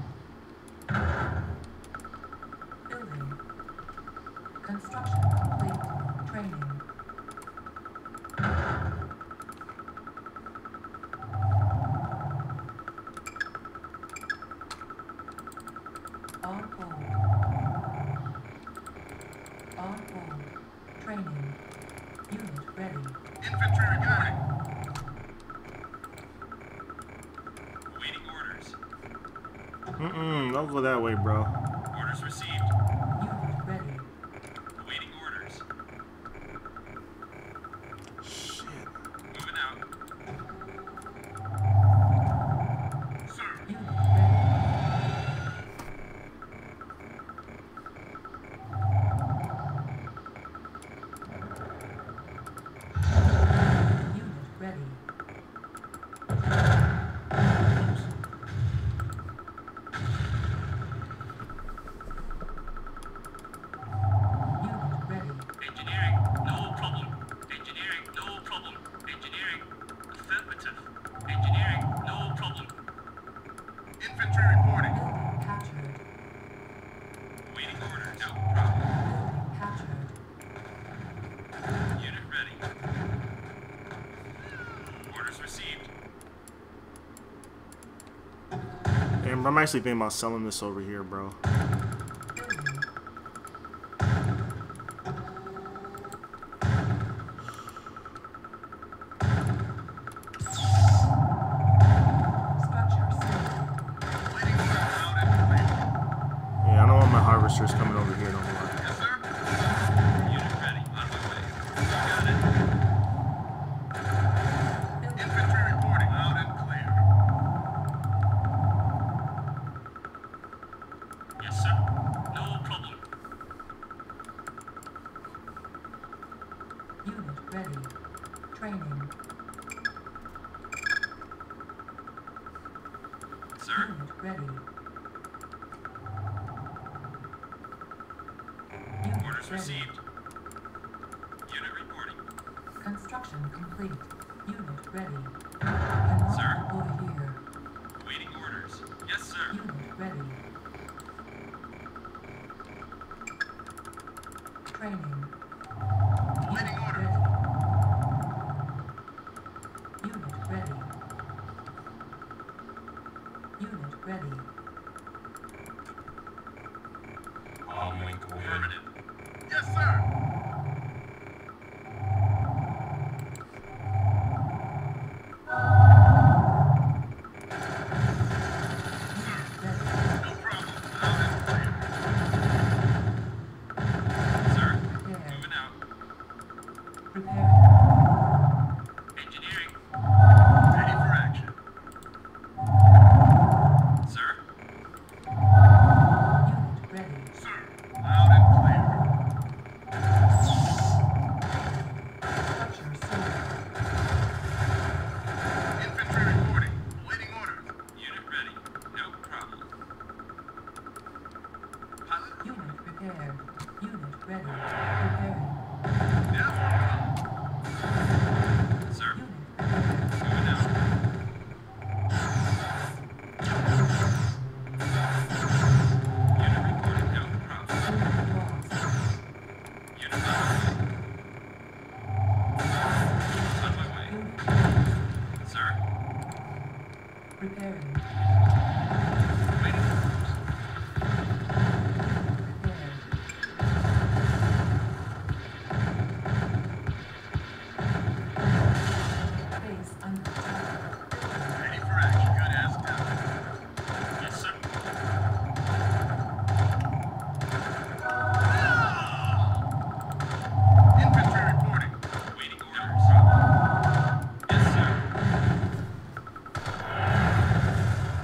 Building. Construction complete. Training. On hold. On hold. Training. Unit ready. Infantry reporting. Awaiting orders. Mm-mm, don't go that way, bro. Orders received. Unit ready. Awaiting orders. Shit. Moving out. Sir. Unit ready. Unit ready. I'm actually thinking about selling this over here, bro. Yeah, I don't want my harvesters coming over here no more. Yes, sir. Unit ready. On my way. Got it. Infantry reporting loud and clear. Yes, sir. No problem. Unit ready. Training. Sir. Unit ready. Orders Unit ready. received. Unit reporting. Construction complete. Unit ready. Cannot Sir. deploy here. Awaiting orders. Yes, sir. Unit ready. Training. Awaiting Unit orders. ready. Unit ready. Unit ready. Affirmative. Yes, sir. Ready. No problem. Loud and clear. Sir. Prepare. Moving out. Preparing. Engineering. Ready for action. Sir. Unit ready. Sir. Loud and clear. Structure sold. Infantry reporting. Awaiting orders. Unit ready. No problem. Pilot. Unit prepared. Unit ready. Preparing. Yes. Sir. Unit Moving out. Unit reporting. No problem. Unit on my way. On my way. Sir. Preparing. Waiting orders. Base under attack. Ready for action. Good as done. Yes, sir. Infantry reporting. Waiting orders. Yes, sir.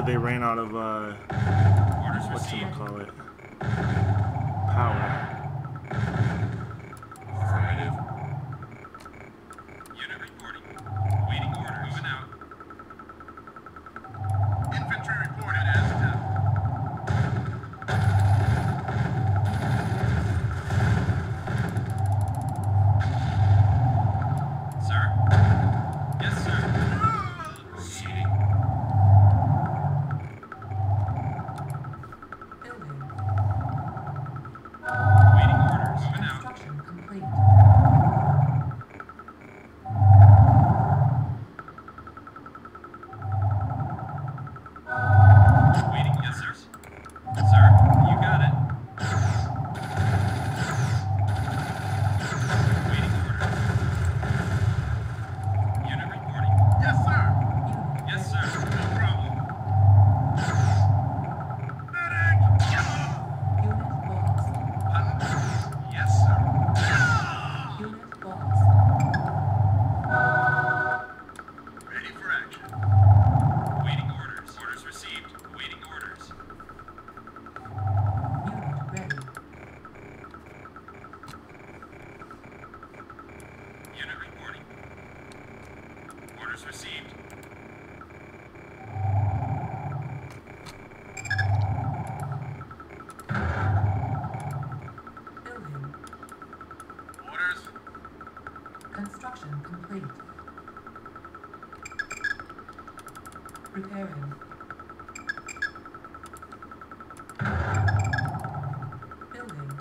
they ran out of uh, Orders what's received. call it power. Affirmative. Unit reporting. Awaiting order. Moving out. Infantry reported as down. Sir? Yes, sir. Proceeding. Building. Awaiting orders. Moving out. Construction complete. Waiting, yes, sir. Sir, you got it. Waiting orders. Unit reporting. Yes, sir. Unit Yes, ready. sir. No problem. Medic! Unit lost. Yes, sir. Unit lost. Ready for action. Waiting orders. Orders received. Waiting orders. Unit ready. Unit reporting. Orders received. Building. Orders. Construction complete. Repairing. Building.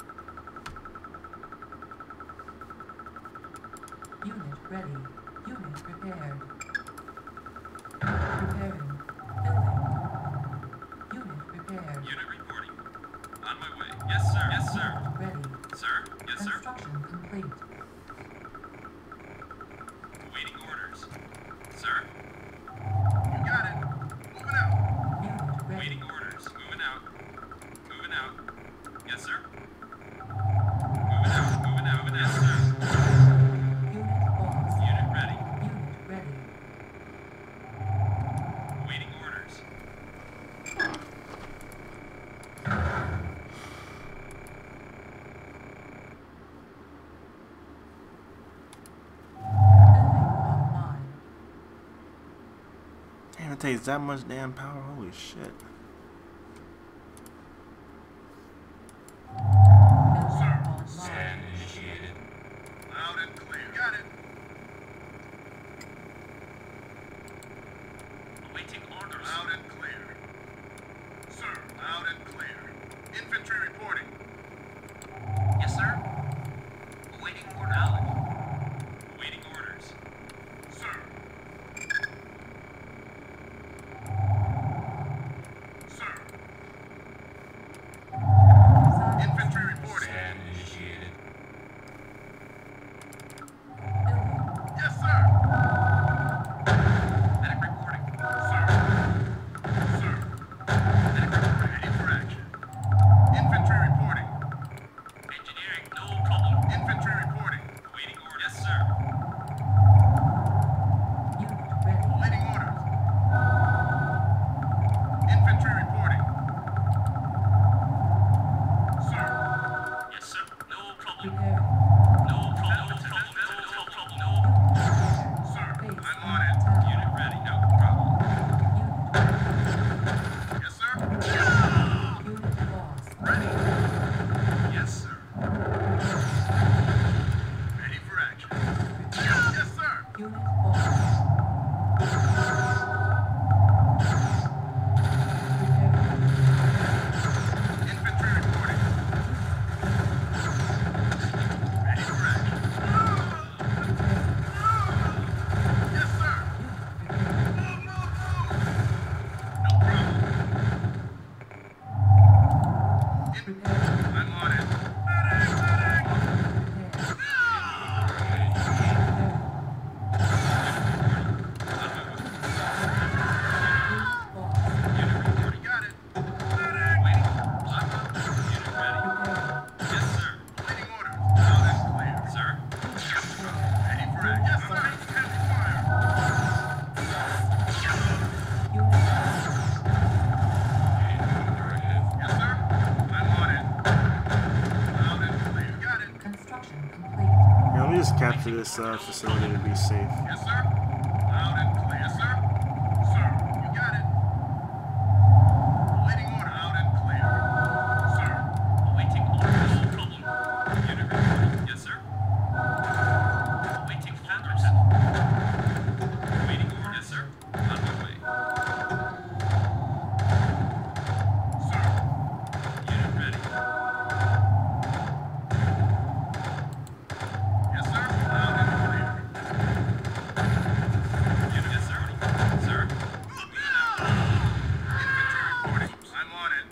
Unit ready. Unit repaired. Repairing. Building. Unit repaired. Unit reporting. On my way. Yes, sir. Yes, sir. Ready. Sir? Yes, sir. Construction complete. Awaiting orders. Sir? You got it. Moving out. Unit ready. Waiting orders. Moving out. Moving out. Yes, sir. Moving out. Moving out. Moving out. Yes, sir. Unit lost. Unit ready. Unit ready. Waiting orders. Building online. Damn, it takes that much damn power. Holy shit. Building Sir. online. Initiated. Loud and clear. Got it. Awaiting orders. Loud and clear. Sir, loud and clear. Infantry reporting. Yes, sir. Awaiting order. Knowledge. Awaiting orders. Sir. Sir. Science. Infantry reporting. Initiated. Building. Yes, sir. Medic reporting. Sir. Sir. Ready for action. Infantry reporting. Engineering. No problem. Infantry reporting. Awaiting orders. Yes, sir. Unit ready. Awaiting orders. Infantry reporting. Sir. Yes, sir. No problem. Repairing. No problem. No problem. No problem. No. Sir, Base I'm on it. attack. Unit ready. No problem. Unit ready. Yes, sir. Unit lost. Yes, sir. Ready for action. Yes, sir. Unit lost. Repairing. Infantry reporting. Ready for action. Yes, sir. Repairing. Move, move, move. No problem. In- Repairing. I'm on it. Medic, medic. Unit reporting. Got it. Medic. Waiting. Unit ready. Yes, sir. Waiting orders. Loud and clear. Sir. Ready for action. Yes, sir. Heavy fire. to this uh, facility to be safe. Yes, sir. Loud and clear. Yes, sir. Sir, you got it. Awaiting order. Loud and clear. Sir. Awaiting order. No problem. Unit reporting. Yes, sir. Awaiting orders. Awaiting order. Yes, sir. On my way. Sir. Unit ready. Yes, sir. Loud and clear. Unit, yes, sir. Sir. Infantry reporting. I'm on it.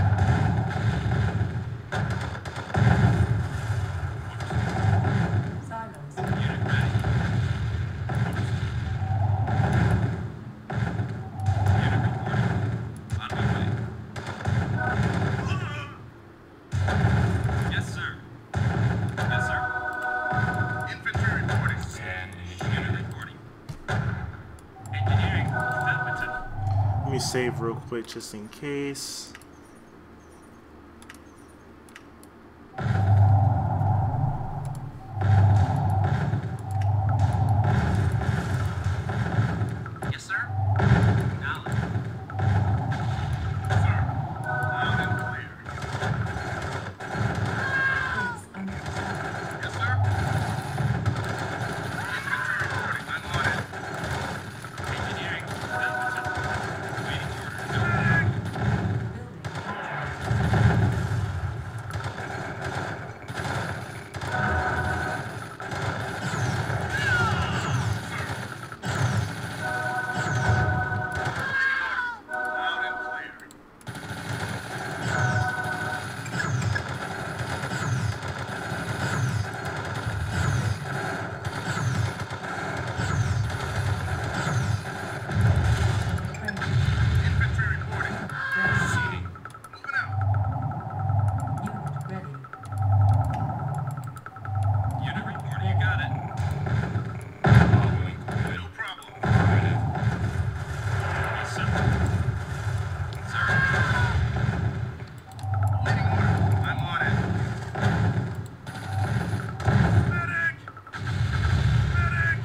Silos. Unit ready. Unit reporting. On my way. Yes, sir. Yes, sir. Infantry reporting. Unit reporting. Engineering. Edmonton. Let me save real quick just in case. Yes, sir. Acknowledge. Sir. Loud and clear. Base under attack. Yes, sir. Infantry reporting. I'm on it. Engineering. Edmonton. Waiting order. No. Building captured. Loud and clear. Training. Infantry reporting. Proceeding. Moving out. Unit ready. Unit reporting. You got it. No problem. Yes, sir. Sir. Awaiting order. I'm on it. Medic! Medic!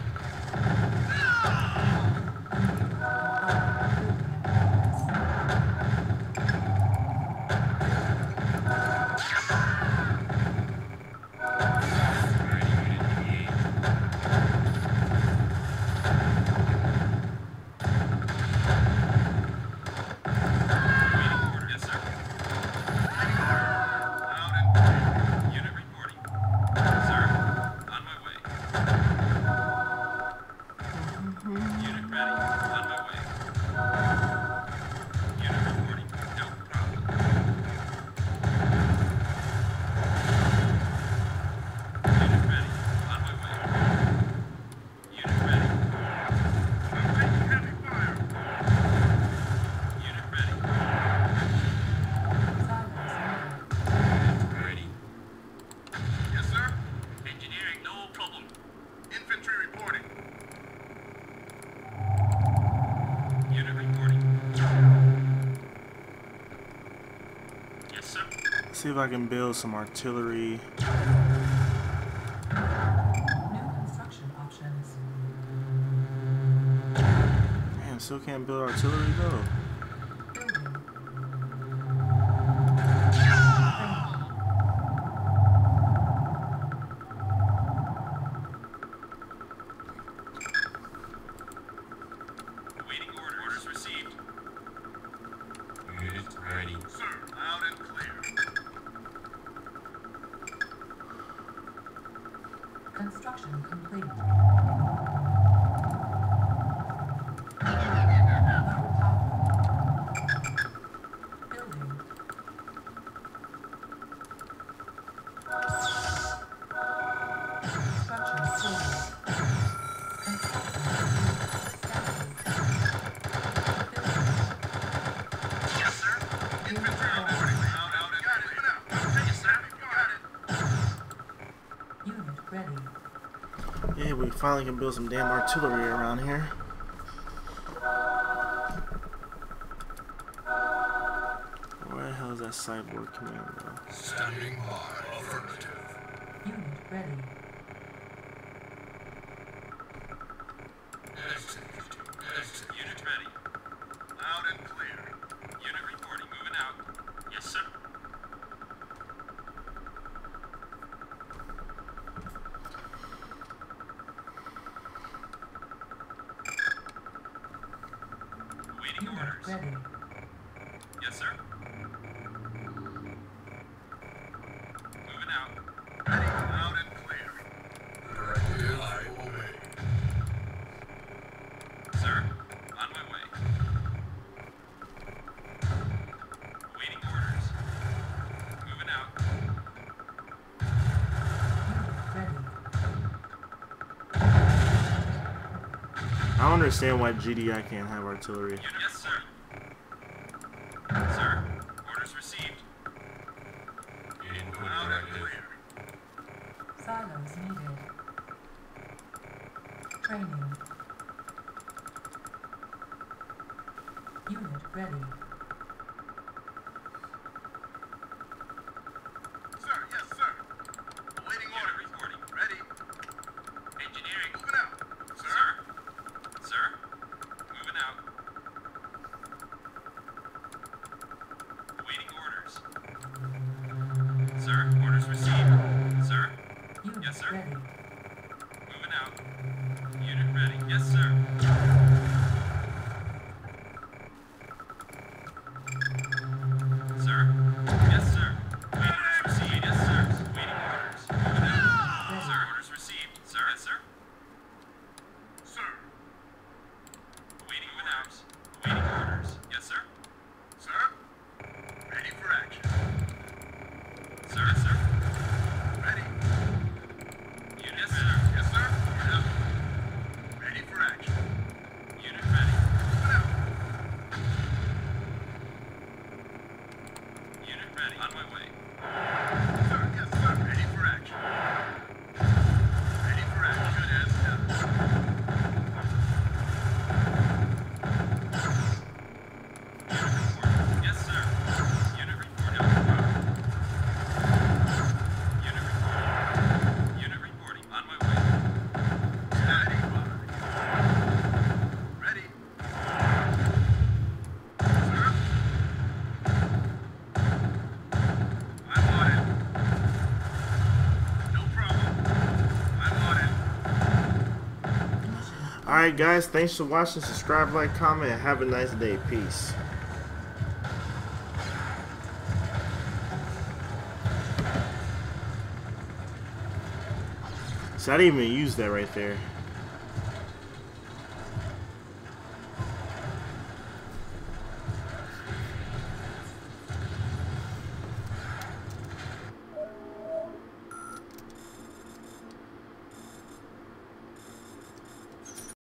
Waiting order. Yes, sir. Loud and clear. Unit reporting. Sir. On my way. Unit ready. On my way. Unit reporting. No problem. Unit ready. On my way. Unit ready. I'm taking heavy fire. Unit ready. Silos. Ready. Yes, sir. Engineering. No problem. Infantry reporting. Unit reporting. Yes, sir. See if I can build some artillery. New construction options. Damn, still can't build artillery though. Building. Awaiting order. Orders received. Unit ready. Sir, loud and clear. Construction complete. Low power. Building. Structure sold. Construction complete. Yes, sir. Infantry reporting. Loud, loud and clear. Moving out. I'm taking heavy fire. Unit ready. Yeah, we finally can build some damn artillery around here. Where the hell is that cyborg commando? Standing by. Affirmative. Unit ready. orders. ready. Yes, sir. Moving out. Ready, loud and clear. Directive, I obey. Sir, on my way. Awaiting orders. Moving out. Unit ready. I don't understand why G D I can't have artillery. Unit, yes, sir. Sir, orders received. Input loud and clear. Silos needed. Training. Unit ready. Sir, yes, sir. Awaiting Unit orders. reporting. Ready. Engineering. Moving out. Sir. Sir. Sir. Moving out. Awaiting orders. Sir, orders received. Sir. Unit Yes, sir. ready. Moving out. Unit ready. Yes, sir. Sir. Yes, sir. Waiting orders received. Yes, sir. Waiting orders. Moving out. Sir, orders received. Sir. Yes, sir. Sir. Awaiting orders. Awaiting orders. Yes, sir. Sir. Ready for action. Sir. Yes, sir. Ready. Unit, yes, sir. Yes, sir. We're up. Ready for action. Unit ready. Moving out. Unit ready. On my way. Sir, yes, sir. Ready for action. Ready for action as done. Unit reporting. Yes, sir. Unit reporting. Unit reporting. Unit reporting. On my way. Steady by. Ready. Sir. I'm on it. No problem. I'm on it. Alright guys, thanks for watching. Subscribe, like, comment, and have a nice day. Peace. So I didn't even use that right there.